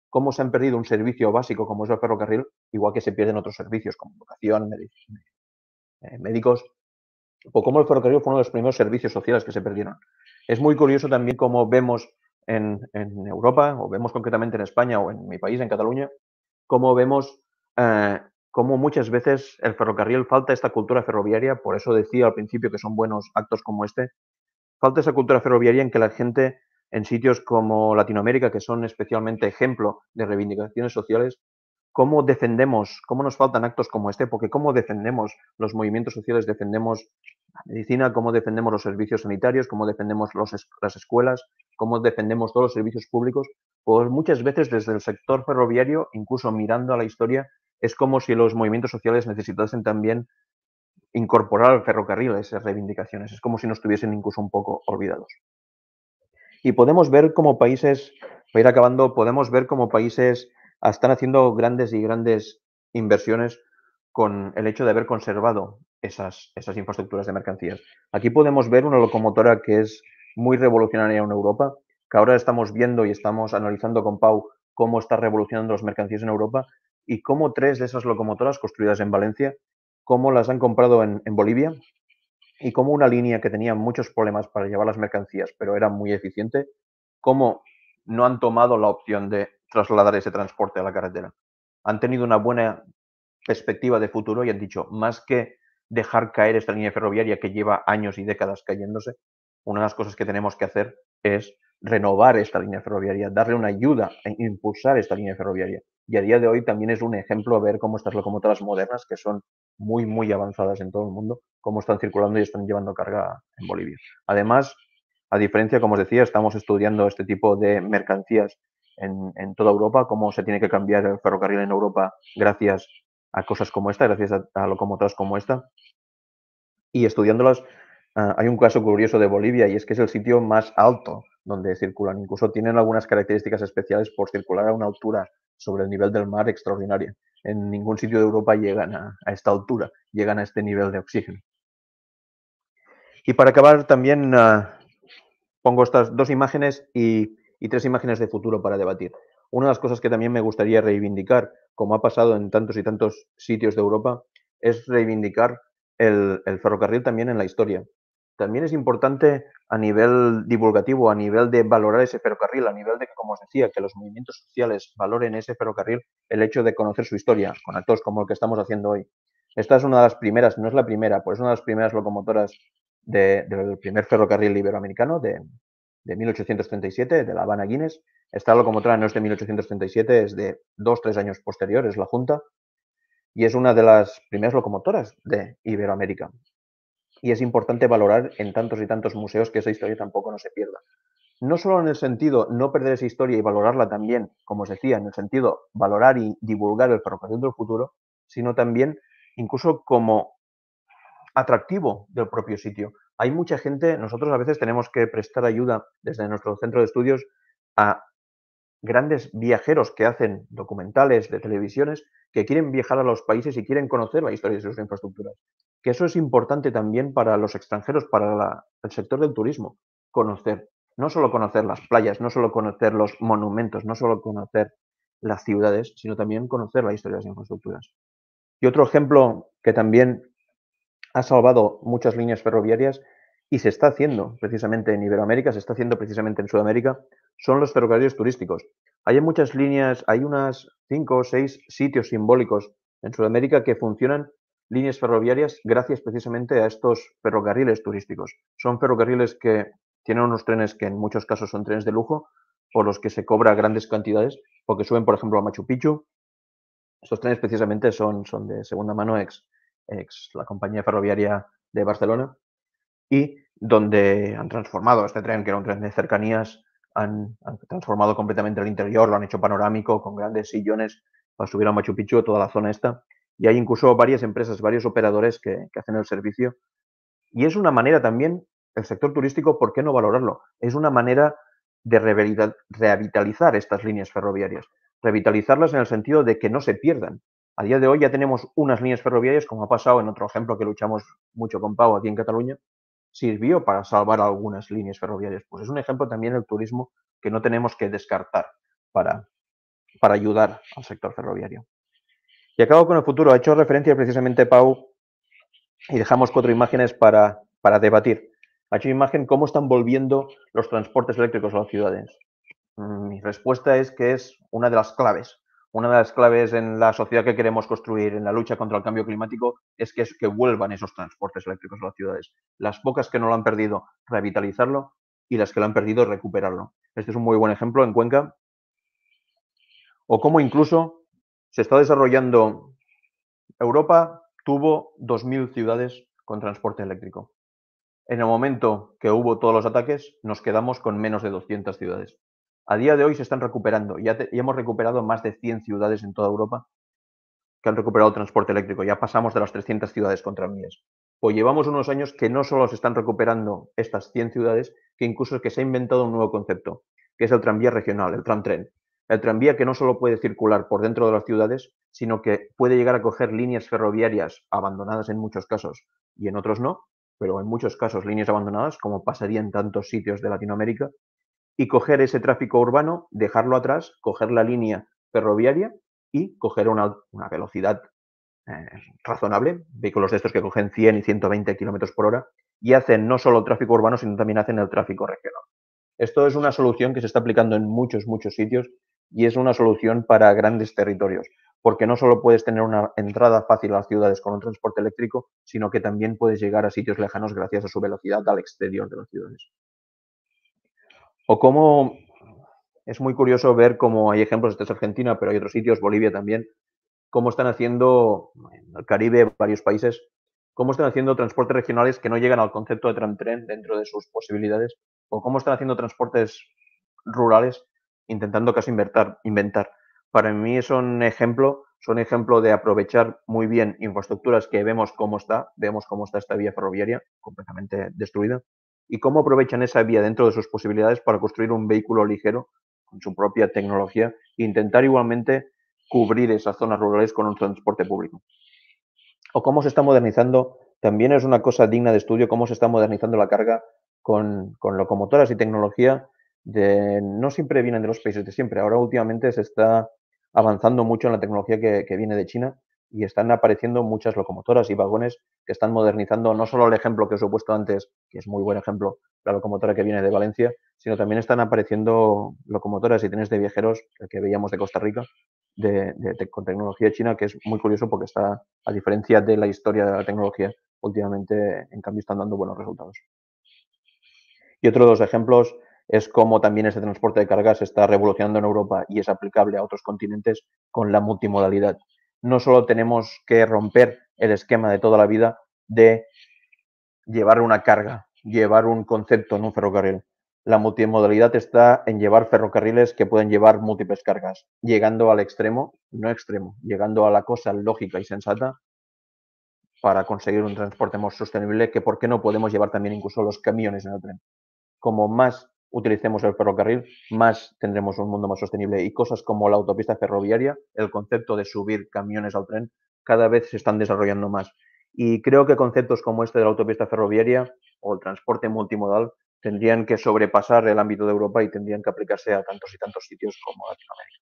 cómo se han perdido un servicio básico como es el ferrocarril, igual que se pierden otros servicios como educación, médicos, o cómo el ferrocarril fue uno de los primeros servicios sociales que se perdieron. Es muy curioso también cómo vemos en Europa, o vemos concretamente en España o en mi país, en Cataluña, cómo vemos cómo muchas veces el ferrocarril falta esta cultura ferroviaria, por eso decía al principio que son buenos actos como este, falta esa cultura ferroviaria en que la gente en sitios como Latinoamérica, que son especialmente ejemplo de reivindicaciones sociales, cómo defendemos, cómo nos faltan actos como este, porque cómo defendemos los movimientos sociales, defendemos la medicina, cómo defendemos los servicios sanitarios, cómo defendemos las escuelas, cómo defendemos todos los servicios públicos, pues muchas veces desde el sector ferroviario, incluso mirando a la historia, es como si los movimientos sociales necesitasen también incorporar al ferrocarril esas reivindicaciones. Es como si no estuviesen incluso un poco olvidados. Y podemos ver como países, para ir acabando, podemos ver como países están haciendo grandes y grandes inversiones con el hecho de haber conservado esas infraestructuras de mercancías. Aquí podemos ver una locomotora que es muy revolucionaria en Europa, que ahora estamos viendo y estamos analizando con Pau cómo está revolucionando las mercancías en Europa y cómo 3 de esas locomotoras construidas en Valencia, cómo las han comprado en Bolivia y cómo una línea que tenía muchos problemas para llevar las mercancías, pero era muy eficiente, cómo no han tomado la opción de trasladar ese transporte a la carretera. Han tenido una buena perspectiva de futuro y han dicho, más que dejar caer esta línea ferroviaria que lleva años y décadas cayéndose, una de las cosas que tenemos que hacer es renovar esta línea ferroviaria, darle una ayuda e impulsar esta línea ferroviaria. Y a día de hoy también es un ejemplo ver cómo estas locomotoras modernas, que son muy, muy avanzadas en todo el mundo, cómo están circulando y están llevando carga en Bolivia. Además, a diferencia, como os decía, estamos estudiando este tipo de mercancías en toda Europa, cómo se tiene que cambiar el ferrocarril en Europa gracias a cosas como esta, gracias a locomotoras como esta. Y estudiándolas, hay un caso curioso de Bolivia y es que es el sitio más alto donde circulan. Incluso tienen algunas características especiales por circular a una altura sobre el nivel del mar extraordinaria. En ningún sitio de Europa llegan a esta altura, llegan a este nivel de oxígeno. Y para acabar también pongo estas 2 imágenes y 3 imágenes de futuro para debatir. Una de las cosas que también me gustaría reivindicar, como ha pasado en tantos y tantos sitios de Europa, es reivindicar el ferrocarril también en la historia. También es importante a nivel divulgativo, a nivel de valorar ese ferrocarril, a nivel de que, como os decía, que los movimientos sociales valoren ese ferrocarril, el hecho de conocer su historia, con actos como el que estamos haciendo hoy. Esta es una de las primeras, no es la primera, pues es una de las primeras locomotoras del primer ferrocarril iberoamericano de 1837, de La Habana a Guinness. Esta locomotora no es de 1837, es de 2-3 años posteriores, la Junta, y es una de las primeras locomotoras de Iberoamérica. Y es importante valorar en tantos y tantos museos que esa historia tampoco no se pierda. No solo en el sentido no perder esa historia y valorarla también, como os decía, en el sentido valorar y divulgar el ferrocarril del futuro, sino también incluso como atractivo del propio sitio. Hay mucha gente, nosotros a veces tenemos que prestar ayuda desde nuestro centro de estudios a grandes viajeros que hacen documentales de televisiones que quieren viajar a los países y quieren conocer la historia de sus infraestructuras. Que eso es importante también para los extranjeros, para el sector del turismo, conocer, no solo conocer las playas, no solo conocer los monumentos, no solo conocer las ciudades, sino también conocer la historia de las infraestructuras. Y otro ejemplo que también ha salvado muchas líneas ferroviarias y se está haciendo precisamente en Iberoamérica, se está haciendo precisamente en Sudamérica, son los ferrocarriles turísticos. Hay muchas líneas, hay unas 5 o 6 sitios simbólicos en Sudamérica que funcionan líneas ferroviarias gracias precisamente a estos ferrocarriles turísticos. Son ferrocarriles que tienen unos trenes que en muchos casos son trenes de lujo, por los que se cobra grandes cantidades, porque suben, por ejemplo, a Machu Picchu. Estos trenes precisamente son de segunda mano ex la compañía ferroviaria de Barcelona y donde han transformado este tren, que era un tren de cercanías, han transformado completamente el interior, lo han hecho panorámico con grandes sillones para subir a Machu Picchu, toda la zona esta. Y hay incluso varias empresas, varios operadores que hacen el servicio. Y es una manera también, el sector turístico, ¿por qué no valorarlo? Es una manera de revitalizar estas líneas ferroviarias. Revitalizarlas en el sentido de que no se pierdan. A día de hoy ya tenemos unas líneas ferroviarias, como ha pasado en otro ejemplo que luchamos mucho con Pau aquí en Cataluña, sirvió para salvar algunas líneas ferroviarias. Pues es un ejemplo también del turismo que no tenemos que descartar para para ayudar al sector ferroviario. Y acabo con el futuro. Ha hecho referencia precisamente Pau y dejamos 4 imágenes para debatir. Ha hecho imagen cómo están volviendo los transportes eléctricos a las ciudades. Mi respuesta es que es una de las claves. Una de las claves en la sociedad que queremos construir en la lucha contra el cambio climático es que vuelvan esos transportes eléctricos a las ciudades. Las pocas que no lo han perdido, revitalizarlo, y las que lo han perdido, recuperarlo. Este es un muy buen ejemplo en Cuenca. O cómo incluso se está desarrollando. Europa tuvo 2.000 ciudades con transporte eléctrico. En el momento que hubo todos los ataques, nos quedamos con menos de 200 ciudades. A día de hoy se están recuperando. Ya hemos recuperado más de 100 ciudades en toda Europa que han recuperado el transporte eléctrico. Ya pasamos de las 300 ciudades con tranvías. Pues llevamos unos años que no solo se están recuperando estas 100 ciudades, que incluso que se ha inventado un nuevo concepto, que es el tranvía regional, el tramtren. El tranvía que no solo puede circular por dentro de las ciudades, sino que puede llegar a coger líneas ferroviarias abandonadas en muchos casos y en otros no, pero en muchos casos líneas abandonadas, como pasaría en tantos sitios de Latinoamérica, y coger ese tráfico urbano, dejarlo atrás, coger la línea ferroviaria y coger una velocidad razonable, vehículos de estos que cogen 100 y 120 kilómetros por hora y hacen no solo el tráfico urbano, sino también hacen el tráfico regional. Esto es una solución que se está aplicando en muchos sitios y es una solución para grandes territorios, porque no solo puedes tener una entrada fácil a las ciudades con un transporte eléctrico, sino que también puedes llegar a sitios lejanos gracias a su velocidad al exterior de las ciudades. O cómo es muy curioso ver cómo hay ejemplos, esta es Argentina, pero hay otros sitios, Bolivia también, cómo están haciendo, en el Caribe, varios países, cómo están haciendo transportes regionales que no llegan al concepto de tram-tren dentro de sus posibilidades, o cómo están haciendo transportes rurales intentando casi inventar. Para mí son ejemplo de aprovechar muy bien infraestructuras que vemos cómo está esta vía ferroviaria completamente destruida, y cómo aprovechan esa vía dentro de sus posibilidades para construir un vehículo ligero con su propia tecnología e intentar igualmente cubrir esas zonas rurales con un transporte público. O cómo se está modernizando, también es una cosa digna de estudio, cómo se está modernizando la carga con locomotoras y tecnología no siempre vienen de los países de siempre. Ahora últimamente se está avanzando mucho en la tecnología que viene de China y están apareciendo muchas locomotoras y vagones que están modernizando no solo el ejemplo que os he puesto antes, que es muy buen ejemplo, la locomotora que viene de Valencia, sino también están apareciendo locomotoras y trenes de viajeros que veíamos de Costa Rica con tecnología china, que es muy curioso porque está, a diferencia de la historia de la tecnología, últimamente en cambio están dando buenos resultados. Y otro de los ejemplos es cómo también este transporte de cargas se está revolucionando en Europa y es aplicable a otros continentes con la multimodalidad. No solo tenemos que romper el esquema de toda la vida de llevar una carga, llevar un concepto en un ferrocarril. La multimodalidad está en llevar ferrocarriles que pueden llevar múltiples cargas, llegando al extremo, llegando a la cosa lógica y sensata para conseguir un transporte más sostenible, que por qué no podemos llevar también incluso los camiones en el tren. Como más utilicemos el ferrocarril, más tendremos un mundo más sostenible. Y cosas como la autopista ferroviaria, el concepto de subir camiones al tren, cada vez se están desarrollando más. Y creo que conceptos como este de la autopista ferroviaria o el transporte multimodal tendrían que sobrepasar el ámbito de Europa y tendrían que aplicarse a tantos y tantos sitios como Latinoamérica.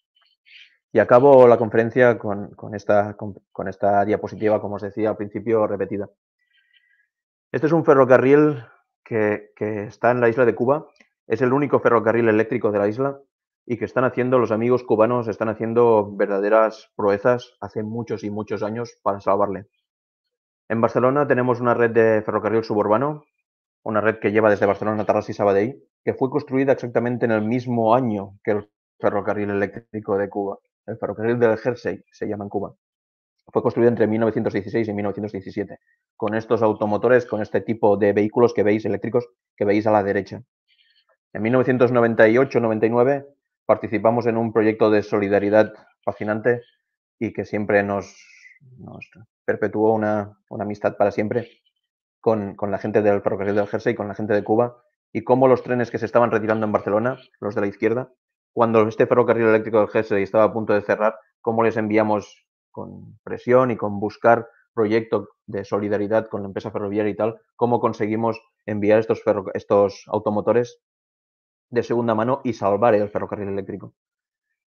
Y acabo la conferencia con esta diapositiva, como os decía al principio, repetida. Este es un ferrocarril que está en la isla de Cuba. Es el único ferrocarril eléctrico de la isla y que están haciendo los amigos cubanos, están haciendo verdaderas proezas hace muchos y muchos años para salvarle. En Barcelona tenemos una red de ferrocarril suburbano, una red que lleva desde Barcelona a Tarrasa y Sabadell, que fue construida exactamente en el mismo año que el ferrocarril eléctrico de Cuba. El ferrocarril del Jersey se llama en Cuba. Fue construido entre 1916 y 1917, con estos automotores, con este tipo de vehículos que veis eléctricos, que veis a la derecha. En 1998-99 participamos en un proyecto de solidaridad fascinante y que siempre nos perpetuó una amistad para siempre con la gente del ferrocarril del Jersey, con la gente de Cuba, y cómo los trenes que se estaban retirando en Barcelona, los de la izquierda, cuando este ferrocarril eléctrico del Jersey estaba a punto de cerrar, cómo les enviamos con presión y con buscar proyectos de solidaridad con la empresa ferroviaria y tal, cómo conseguimos enviar estos automotores de segunda mano y salvar el ferrocarril eléctrico.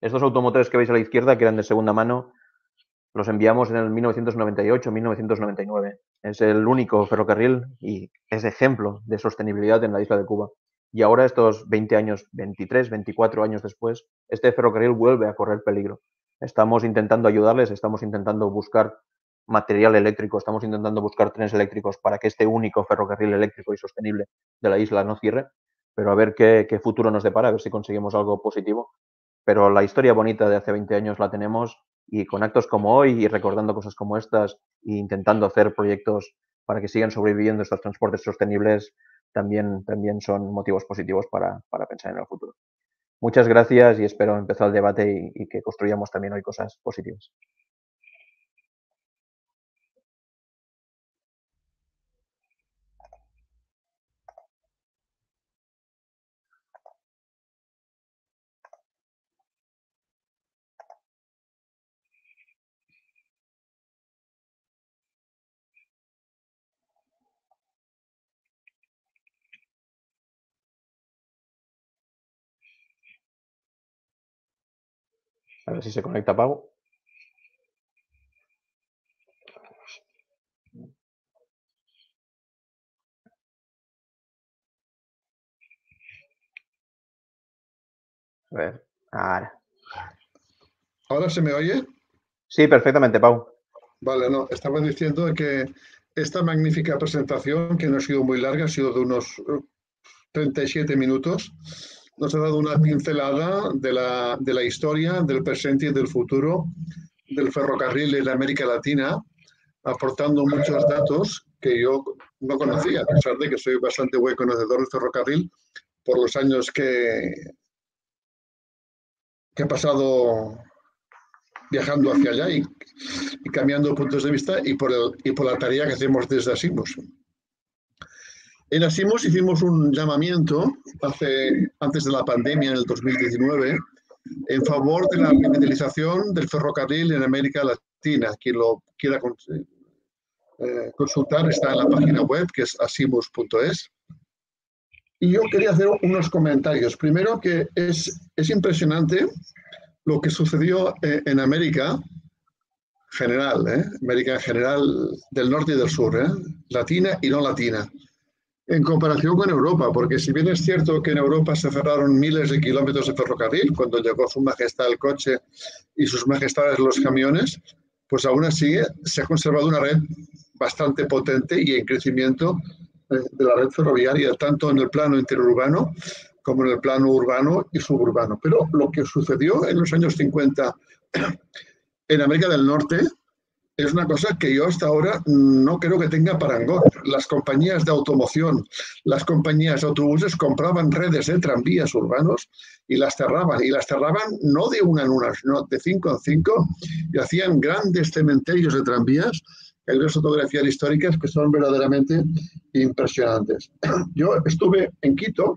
Estos automotores que veis a la izquierda, que eran de segunda mano, los enviamos en el 1998-1999. Es el único ferrocarril y es ejemplo de sostenibilidad en la isla de Cuba. Y ahora, estos 20 años, 23, 24 años después, este ferrocarril vuelve a correr peligro. Estamos intentando ayudarles, estamos intentando buscar material eléctrico, estamos intentando buscar trenes eléctricos para que este único ferrocarril eléctrico y sostenible de la isla no cierre, pero a ver qué futuro nos depara, a ver si conseguimos algo positivo. Pero la historia bonita de hace 20 años la tenemos y con actos como hoy y recordando cosas como estas e intentando hacer proyectos para que sigan sobreviviendo estos transportes sostenibles también son motivos positivos para pensar en el futuro. Muchas gracias y espero empezar el debate y que construyamos también hoy cosas positivas. A ver si se conecta Pau. A ver, ahora. ¿Ahora se me oye? Sí, perfectamente, Pau. Vale, no, estaba diciendo que esta magnífica presentación, que no ha sido muy larga, ha sido de unos 37 minutos, nos ha dado una pincelada de la historia, del presente y del futuro del ferrocarril en América Latina, aportando muchos datos que yo no conocía, a pesar de que soy bastante buen conocedor del ferrocarril por los años que he pasado viajando hacia allá y cambiando puntos de vista y por la tarea que hacemos desde Asimos. En Asimos hicimos un llamamiento antes de la pandemia, en el 2019, en favor de la revitalización del ferrocarril en América Latina. Quien lo quiera consultar está en la página web, que es asimos.es. Y yo quería hacer unos comentarios. Primero, que es impresionante lo que sucedió en América general, América en general, del norte y del sur, latina y no latina, en comparación con Europa, porque si bien es cierto que en Europa se cerraron miles de kilómetros de ferrocarril cuando llegó Su Majestad el coche y Sus Majestades los camiones, pues aún así se ha conservado una red bastante potente y en crecimiento de la red ferroviaria, tanto en el plano interurbano como en el plano urbano y suburbano. Pero lo que sucedió en los años 50 en América del Norte es una cosa que yo hasta ahora no creo que tenga parangón. Las compañías de automoción, las compañías de autobuses compraban redes de tranvías urbanos y las cerraban no de una en una, sino de 5 en 5, y hacían grandes cementerios de tranvías. Hay unas fotografías históricas que son verdaderamente impresionantes. Yo estuve en Quito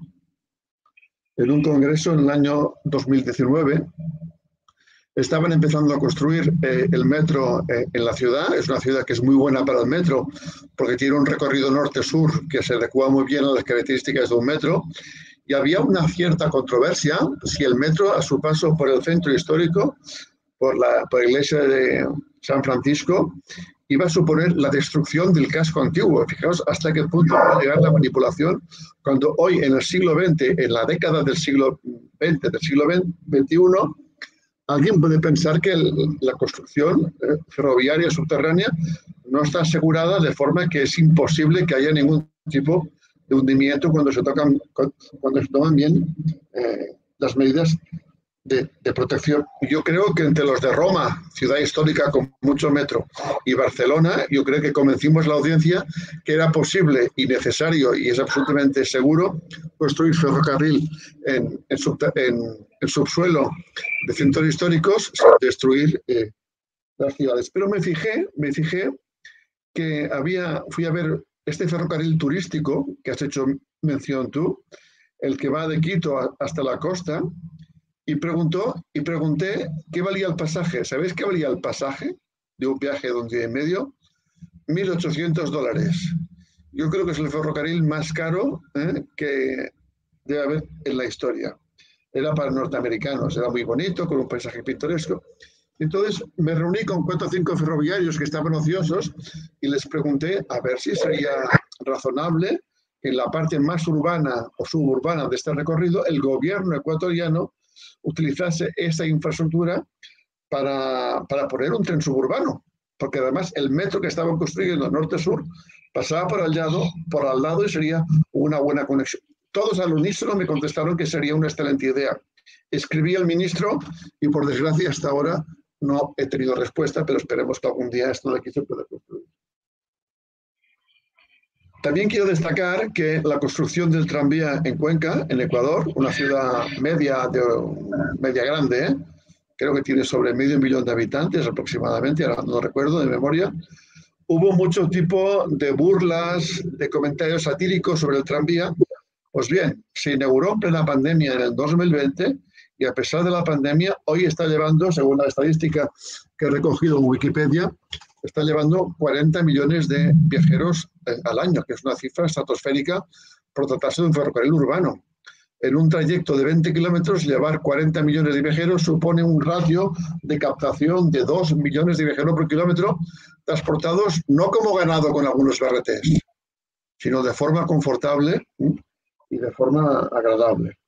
en un congreso en el año 2019. Estaban empezando a construir el metro en la ciudad. Es una ciudad que es muy buena para el metro porque tiene un recorrido norte-sur que se adecua muy bien a las características de un metro. Y había una cierta controversia si el metro, a su paso por el centro histórico, por la iglesia de San Francisco, iba a suponer la destrucción del casco antiguo. Fijaos hasta qué punto va a llegar la manipulación cuando hoy, en el siglo XX, en la década del siglo XX, del siglo XXI, alguien puede pensar que la construcción ferroviaria subterránea no está asegurada, de forma que es imposible que haya ningún tipo de hundimiento cuando se toman bien las medidas de protección. Yo creo que entre los de Roma, ciudad histórica con mucho metro, y Barcelona, yo creo que convencimos a la audiencia que era posible y necesario, y es absolutamente seguro, construir ferrocarril en subsuelo de centros históricos sin destruir las ciudades. Pero me fijé que fui a ver este ferrocarril turístico que has hecho mención tú, el que va de Quito hasta la costa, y pregunté qué valía el pasaje. ¿Sabéis qué valía el pasaje de un viaje de un día y medio? $1.800. Yo creo que es el ferrocarril más caro que debe haber en la historia. era para norteamericanos, era muy bonito, con un paisaje pintoresco. Entonces me reuní con 4 o 5 ferroviarios que estaban ociosos y les pregunté a ver si sería razonable que en la parte más urbana o suburbana de este recorrido el gobierno ecuatoriano utilizase esa infraestructura para poner un tren suburbano, porque además el metro que estaban construyendo norte-sur pasaba por al lado y sería una buena conexión. Todos al unísono me contestaron que sería una excelente idea. Escribí al ministro y por desgracia hasta ahora no he tenido respuesta, pero esperemos que algún día esto de aquí se pueda construir. También quiero destacar que la construcción del tranvía en Cuenca, en Ecuador, una ciudad media grande, creo que tiene sobre 500.000 de habitantes aproximadamente, ahora no recuerdo de memoria, hubo mucho tipo de burlas, de comentarios satíricos sobre el tranvía. Pues bien, se inauguró en plena pandemia en el 2020 y a pesar de la pandemia, hoy está llevando, según la estadística que he recogido en Wikipedia, está llevando 40 millones de viajeros al año, que es una cifra estratosférica por tratarse de un ferrocarril urbano. En un trayecto de 20 kilómetros, llevar 40 millones de viajeros supone un ratio de captación de 2 millones de viajeros por kilómetro, transportados no como ganado con algunos BRTs, sino de forma confortable y de forma agradable.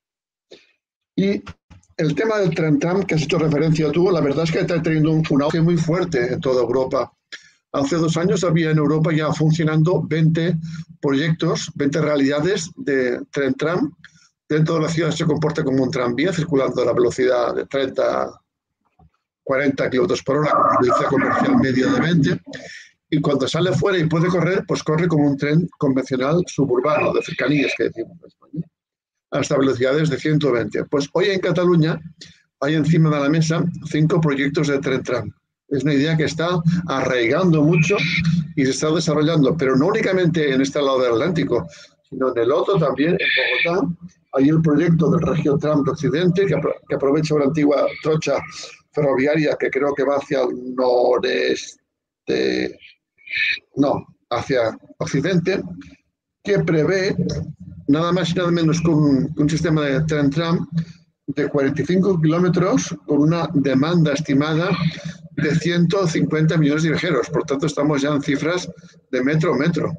Y el tema del tren tram, que has hecho referencia tú, la verdad es que está teniendo un auge muy fuerte en toda Europa. Hace 2 años había en Europa ya funcionando 20 proyectos, 20 realidades de tren tram. Dentro de la ciudad se comporta como un tranvía, circulando a la velocidad de 30, 40 kilómetros por hora, con una velocidad comercial media de 20. Y cuando sale fuera y puede correr, pues corre como un tren convencional suburbano, de cercanías, que decimos en España, hasta velocidades de 120. Pues hoy en Cataluña hay encima de la mesa 5 proyectos de tren tram. Es una idea que está arraigando mucho y se está desarrollando, pero no únicamente en este lado del Atlántico, sino en el otro también, en Bogotá. Hay el proyecto del Regiotram de Occidente, que aprovecha una antigua trocha ferroviaria que creo que va hacia el noreste, no, hacia Occidente, que prevé nada más y nada menos que un sistema de tren tram de 45 kilómetros con una demanda estimada de 150 millones de viajeros. Por tanto, estamos ya en cifras de metro a metro.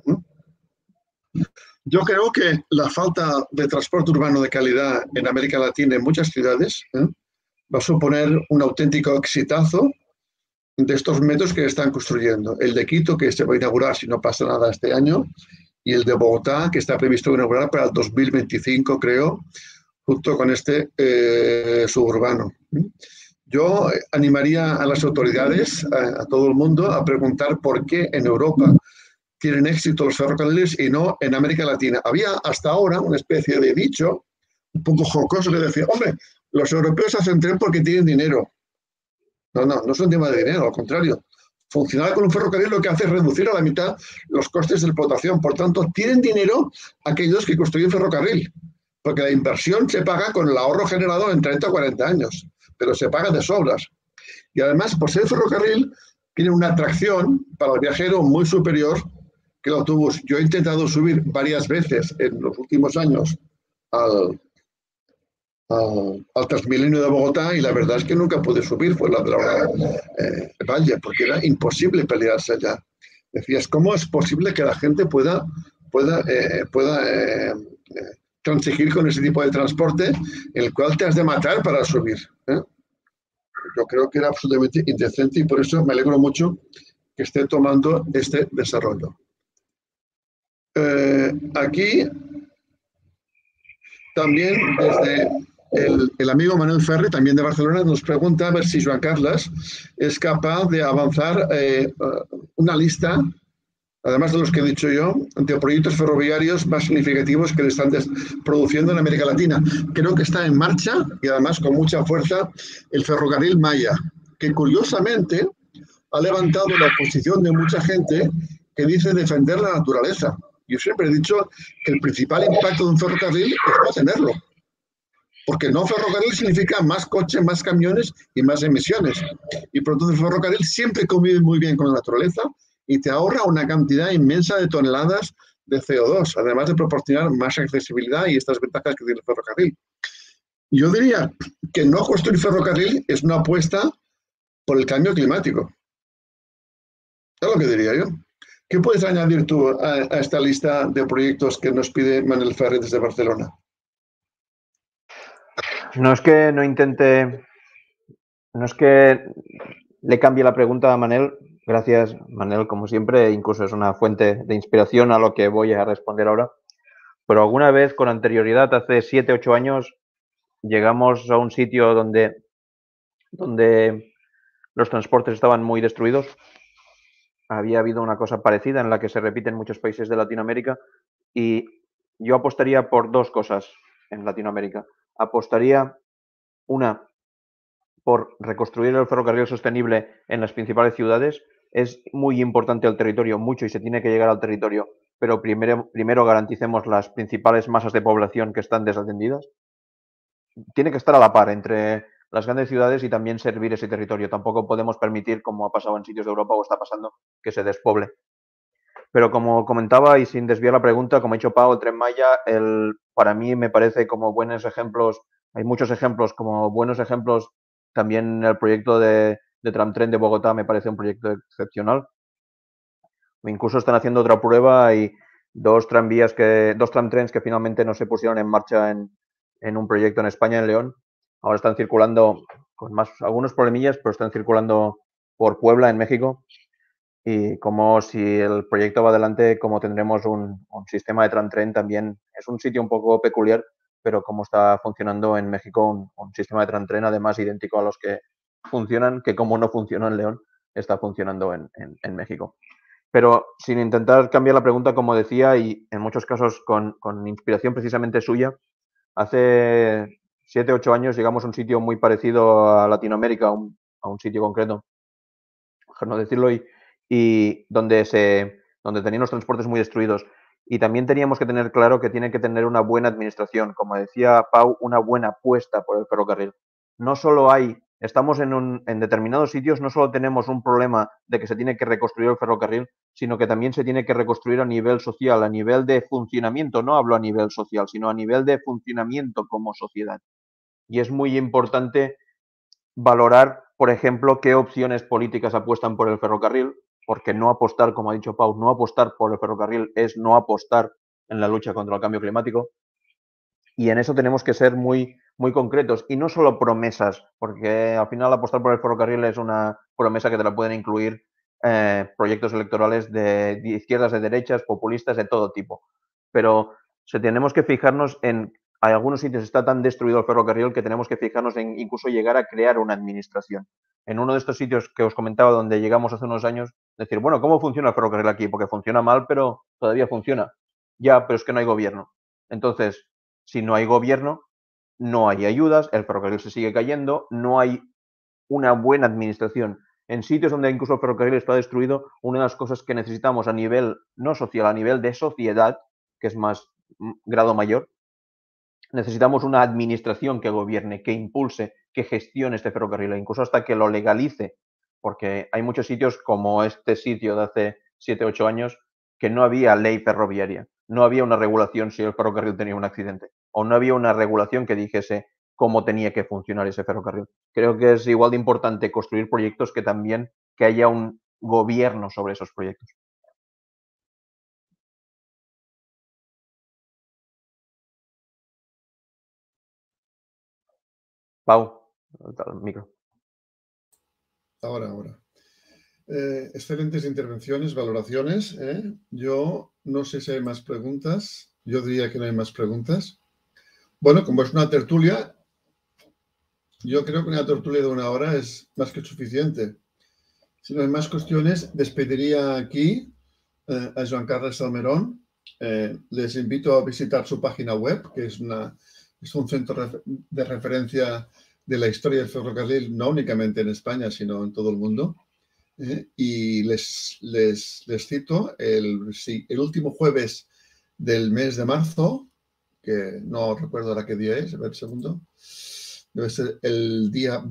Yo creo que la falta de transporte urbano de calidad en América Latina en muchas ciudades va a suponer un auténtico exitazo de estos metros que están construyendo. El de Quito, que se va a inaugurar si no pasa nada este año, y el de Bogotá, que está previsto inaugurar para el 2025, creo, junto con este suburbano. Yo animaría a las autoridades, a todo el mundo, a preguntar por qué en Europa tienen éxito los ferrocarriles y no en América Latina. Había hasta ahora una especie de dicho, un poco jocoso, que decía, hombre, los europeos hacen tren porque tienen dinero. No es un tema de dinero, al contrario. Funcionar con un ferrocarril lo que hace es reducir a la mitad los costes de explotación. Por tanto, tienen dinero aquellos que construyen ferrocarril, porque la inversión se paga con el ahorro generado en 30 o 40 años, pero se paga de sobras. Y además, por ser ferrocarril, tiene una atracción para el viajero muy superior que el autobús. Yo he intentado subir varias veces en los últimos años al Transmilenio de Bogotá y la verdad es que nunca pude subir, fue la de la Valle, porque era imposible pelearse allá. Decías, ¿cómo es posible que la gente pueda transigir con ese tipo de transporte en el cual te has de matar para subir? Yo creo que era absolutamente indecente y por eso me alegro mucho que esté tomando este desarrollo. Aquí también desde el amigo Manuel Ferri, también de Barcelona, nos pregunta a ver si Joan Carles es capaz de avanzar una lista, además de los que he dicho yo, de proyectos ferroviarios más significativos que le están produciendo en América Latina. Creo que está en marcha y además con mucha fuerza el ferrocarril Maya, que curiosamente ha levantado la oposición de mucha gente que dice defender la naturaleza. Yo siempre he dicho que el principal impacto de un ferrocarril es no tenerlo. Porque no ferrocarril significa más coches, más camiones y más emisiones. Y por tanto el ferrocarril siempre convive muy bien con la naturaleza y te ahorra una cantidad inmensa de toneladas de CO2, además de proporcionar más accesibilidad y estas ventajas que tiene el ferrocarril. Yo diría que no construir ferrocarril es una apuesta por el cambio climático. Es lo que diría yo. ¿Qué puedes añadir tú a esta lista de proyectos que nos pide Manel Ferrer desde Barcelona? No es que no intente, no es que le cambie la pregunta a Manel. Gracias, Manel, como siempre, incluso es una fuente de inspiración a lo que voy a responder ahora. Pero alguna vez, con anterioridad, hace 7, 8 años, llegamos a un sitio donde los transportes estaban muy destruidos. Había habido una cosa parecida en la que se repite en muchos países de Latinoamérica y yo apostaría por dos cosas en Latinoamérica. Apostaría, una, por reconstruir el ferrocarril sostenible en las principales ciudades. Es muy importante el territorio, mucho, y se tiene que llegar al territorio, pero primero garanticemos las principales masas de población que están desatendidas. Tiene que estar a la par entre las grandes ciudades y también servir ese territorio. Tampoco podemos permitir, como ha pasado en sitios de Europa o está pasando, que se despoble. Pero como comentaba y sin desviar la pregunta, como ha dicho Pau, el Tren Maya, para mí me parece como buenos ejemplos, hay muchos ejemplos, como buenos ejemplos, también el proyecto de Tramtren de Bogotá me parece un proyecto excepcional. Incluso están haciendo otra prueba y dos tramtrens que finalmente no se pusieron en marcha en un proyecto en España, en León. Ahora están circulando con algunos problemillas, pero están circulando por Puebla, en México. Y como si el proyecto va adelante, como tendremos un sistema de tram-tren también. Es un sitio un poco peculiar, pero como está funcionando en México un sistema de tram-tren, además idéntico a los que funcionan, que como no funcionó en León, está funcionando en México. Pero sin intentar cambiar la pregunta, como decía, y en muchos casos con inspiración precisamente suya, hace 7, 8 años llegamos a un sitio muy parecido a Latinoamérica, a un sitio concreto, mejor no decirlo, y donde tenían los transportes muy destruidos. Y también teníamos que tener claro que tiene que tener una buena administración, como decía Pau, una buena apuesta por el ferrocarril. No solo estamos en determinados sitios, no solo tenemos un problema de que se tiene que reconstruir el ferrocarril, sino que también se tiene que reconstruir a nivel social, a nivel de funcionamiento. No hablo a nivel social, sino a nivel de funcionamiento como sociedad. Y es muy importante valorar, por ejemplo, qué opciones políticas apuestan por el ferrocarril, porque no apostar, como ha dicho Pau, no apostar por el ferrocarril es no apostar en la lucha contra el cambio climático. Y en eso tenemos que ser muy, muy concretos y no solo promesas, porque al final apostar por el ferrocarril es una promesa que te la pueden incluir proyectos electorales de izquierdas, de derechas, populistas, de todo tipo. Pero tenemos que fijarnos en algunos sitios está tan destruido el ferrocarril que tenemos que fijarnos en incluso llegar a crear una administración. En uno de estos sitios que os comentaba donde llegamos hace unos años, decir, bueno, ¿cómo funciona el ferrocarril aquí? Porque funciona mal, pero todavía funciona. Ya, pero es que no hay gobierno. Entonces, si no hay gobierno, no hay ayudas, el ferrocarril se sigue cayendo, no hay una buena administración. En sitios donde incluso el ferrocarril está destruido, una de las cosas que necesitamos a nivel no social, a nivel de sociedad, que es más grado mayor, necesitamos una administración que gobierne, que impulse, que gestione este ferrocarril, incluso hasta que lo legalice, porque hay muchos sitios como este sitio de hace 7, 8 años que no había ley ferroviaria, no había una regulación si el ferrocarril tenía un accidente, o no había una regulación que dijese cómo tenía que funcionar ese ferrocarril. Creo que es igual de importante construir proyectos que también que haya un gobierno sobre esos proyectos. Pau, el micro. Ahora. Excelentes intervenciones, valoraciones. Yo no sé si hay más preguntas. Yo diría que no hay más preguntas. Bueno, como es una tertulia, yo creo que una tertulia de 1 hora es más que suficiente. Si no hay más cuestiones, despediría aquí a Joan Carles Salmerón. Les invito a visitar su página web, que es un centro de referencia de la historia del ferrocarril, no únicamente en España, sino en todo el mundo. Y les cito el último jueves del mes de marzo, que no recuerdo ahora qué día es, a ver, segundo. Debe ser el día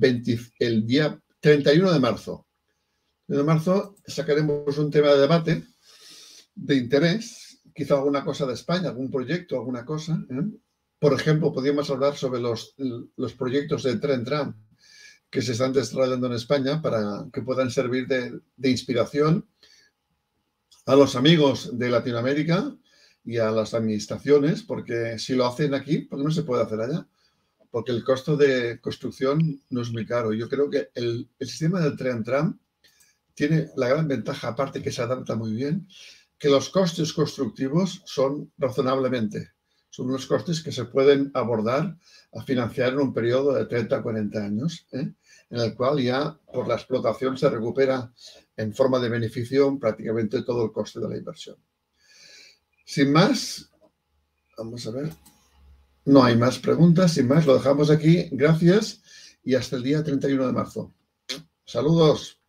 31 de marzo. En marzo sacaremos un tema de debate de interés, quizá alguna cosa de España, algún proyecto, alguna cosa, Por ejemplo, podríamos hablar sobre los proyectos de tren-tram que se están desarrollando en España para que puedan servir de inspiración a los amigos de Latinoamérica y a las administraciones, porque si lo hacen aquí, ¿por qué no se puede hacer allá? Porque el costo de construcción no es muy caro. Yo creo que el sistema del tren-tram tiene la gran ventaja, aparte que se adapta muy bien, que los costes constructivos son razonablemente. Son unos costes que se pueden abordar a financiar en un periodo de 30 a 40 años, en el cual ya por la explotación se recupera en forma de beneficio prácticamente todo el coste de la inversión. Sin más, vamos a ver. No hay más preguntas. Sin más, lo dejamos aquí. Gracias y hasta el día 31 de marzo. Saludos.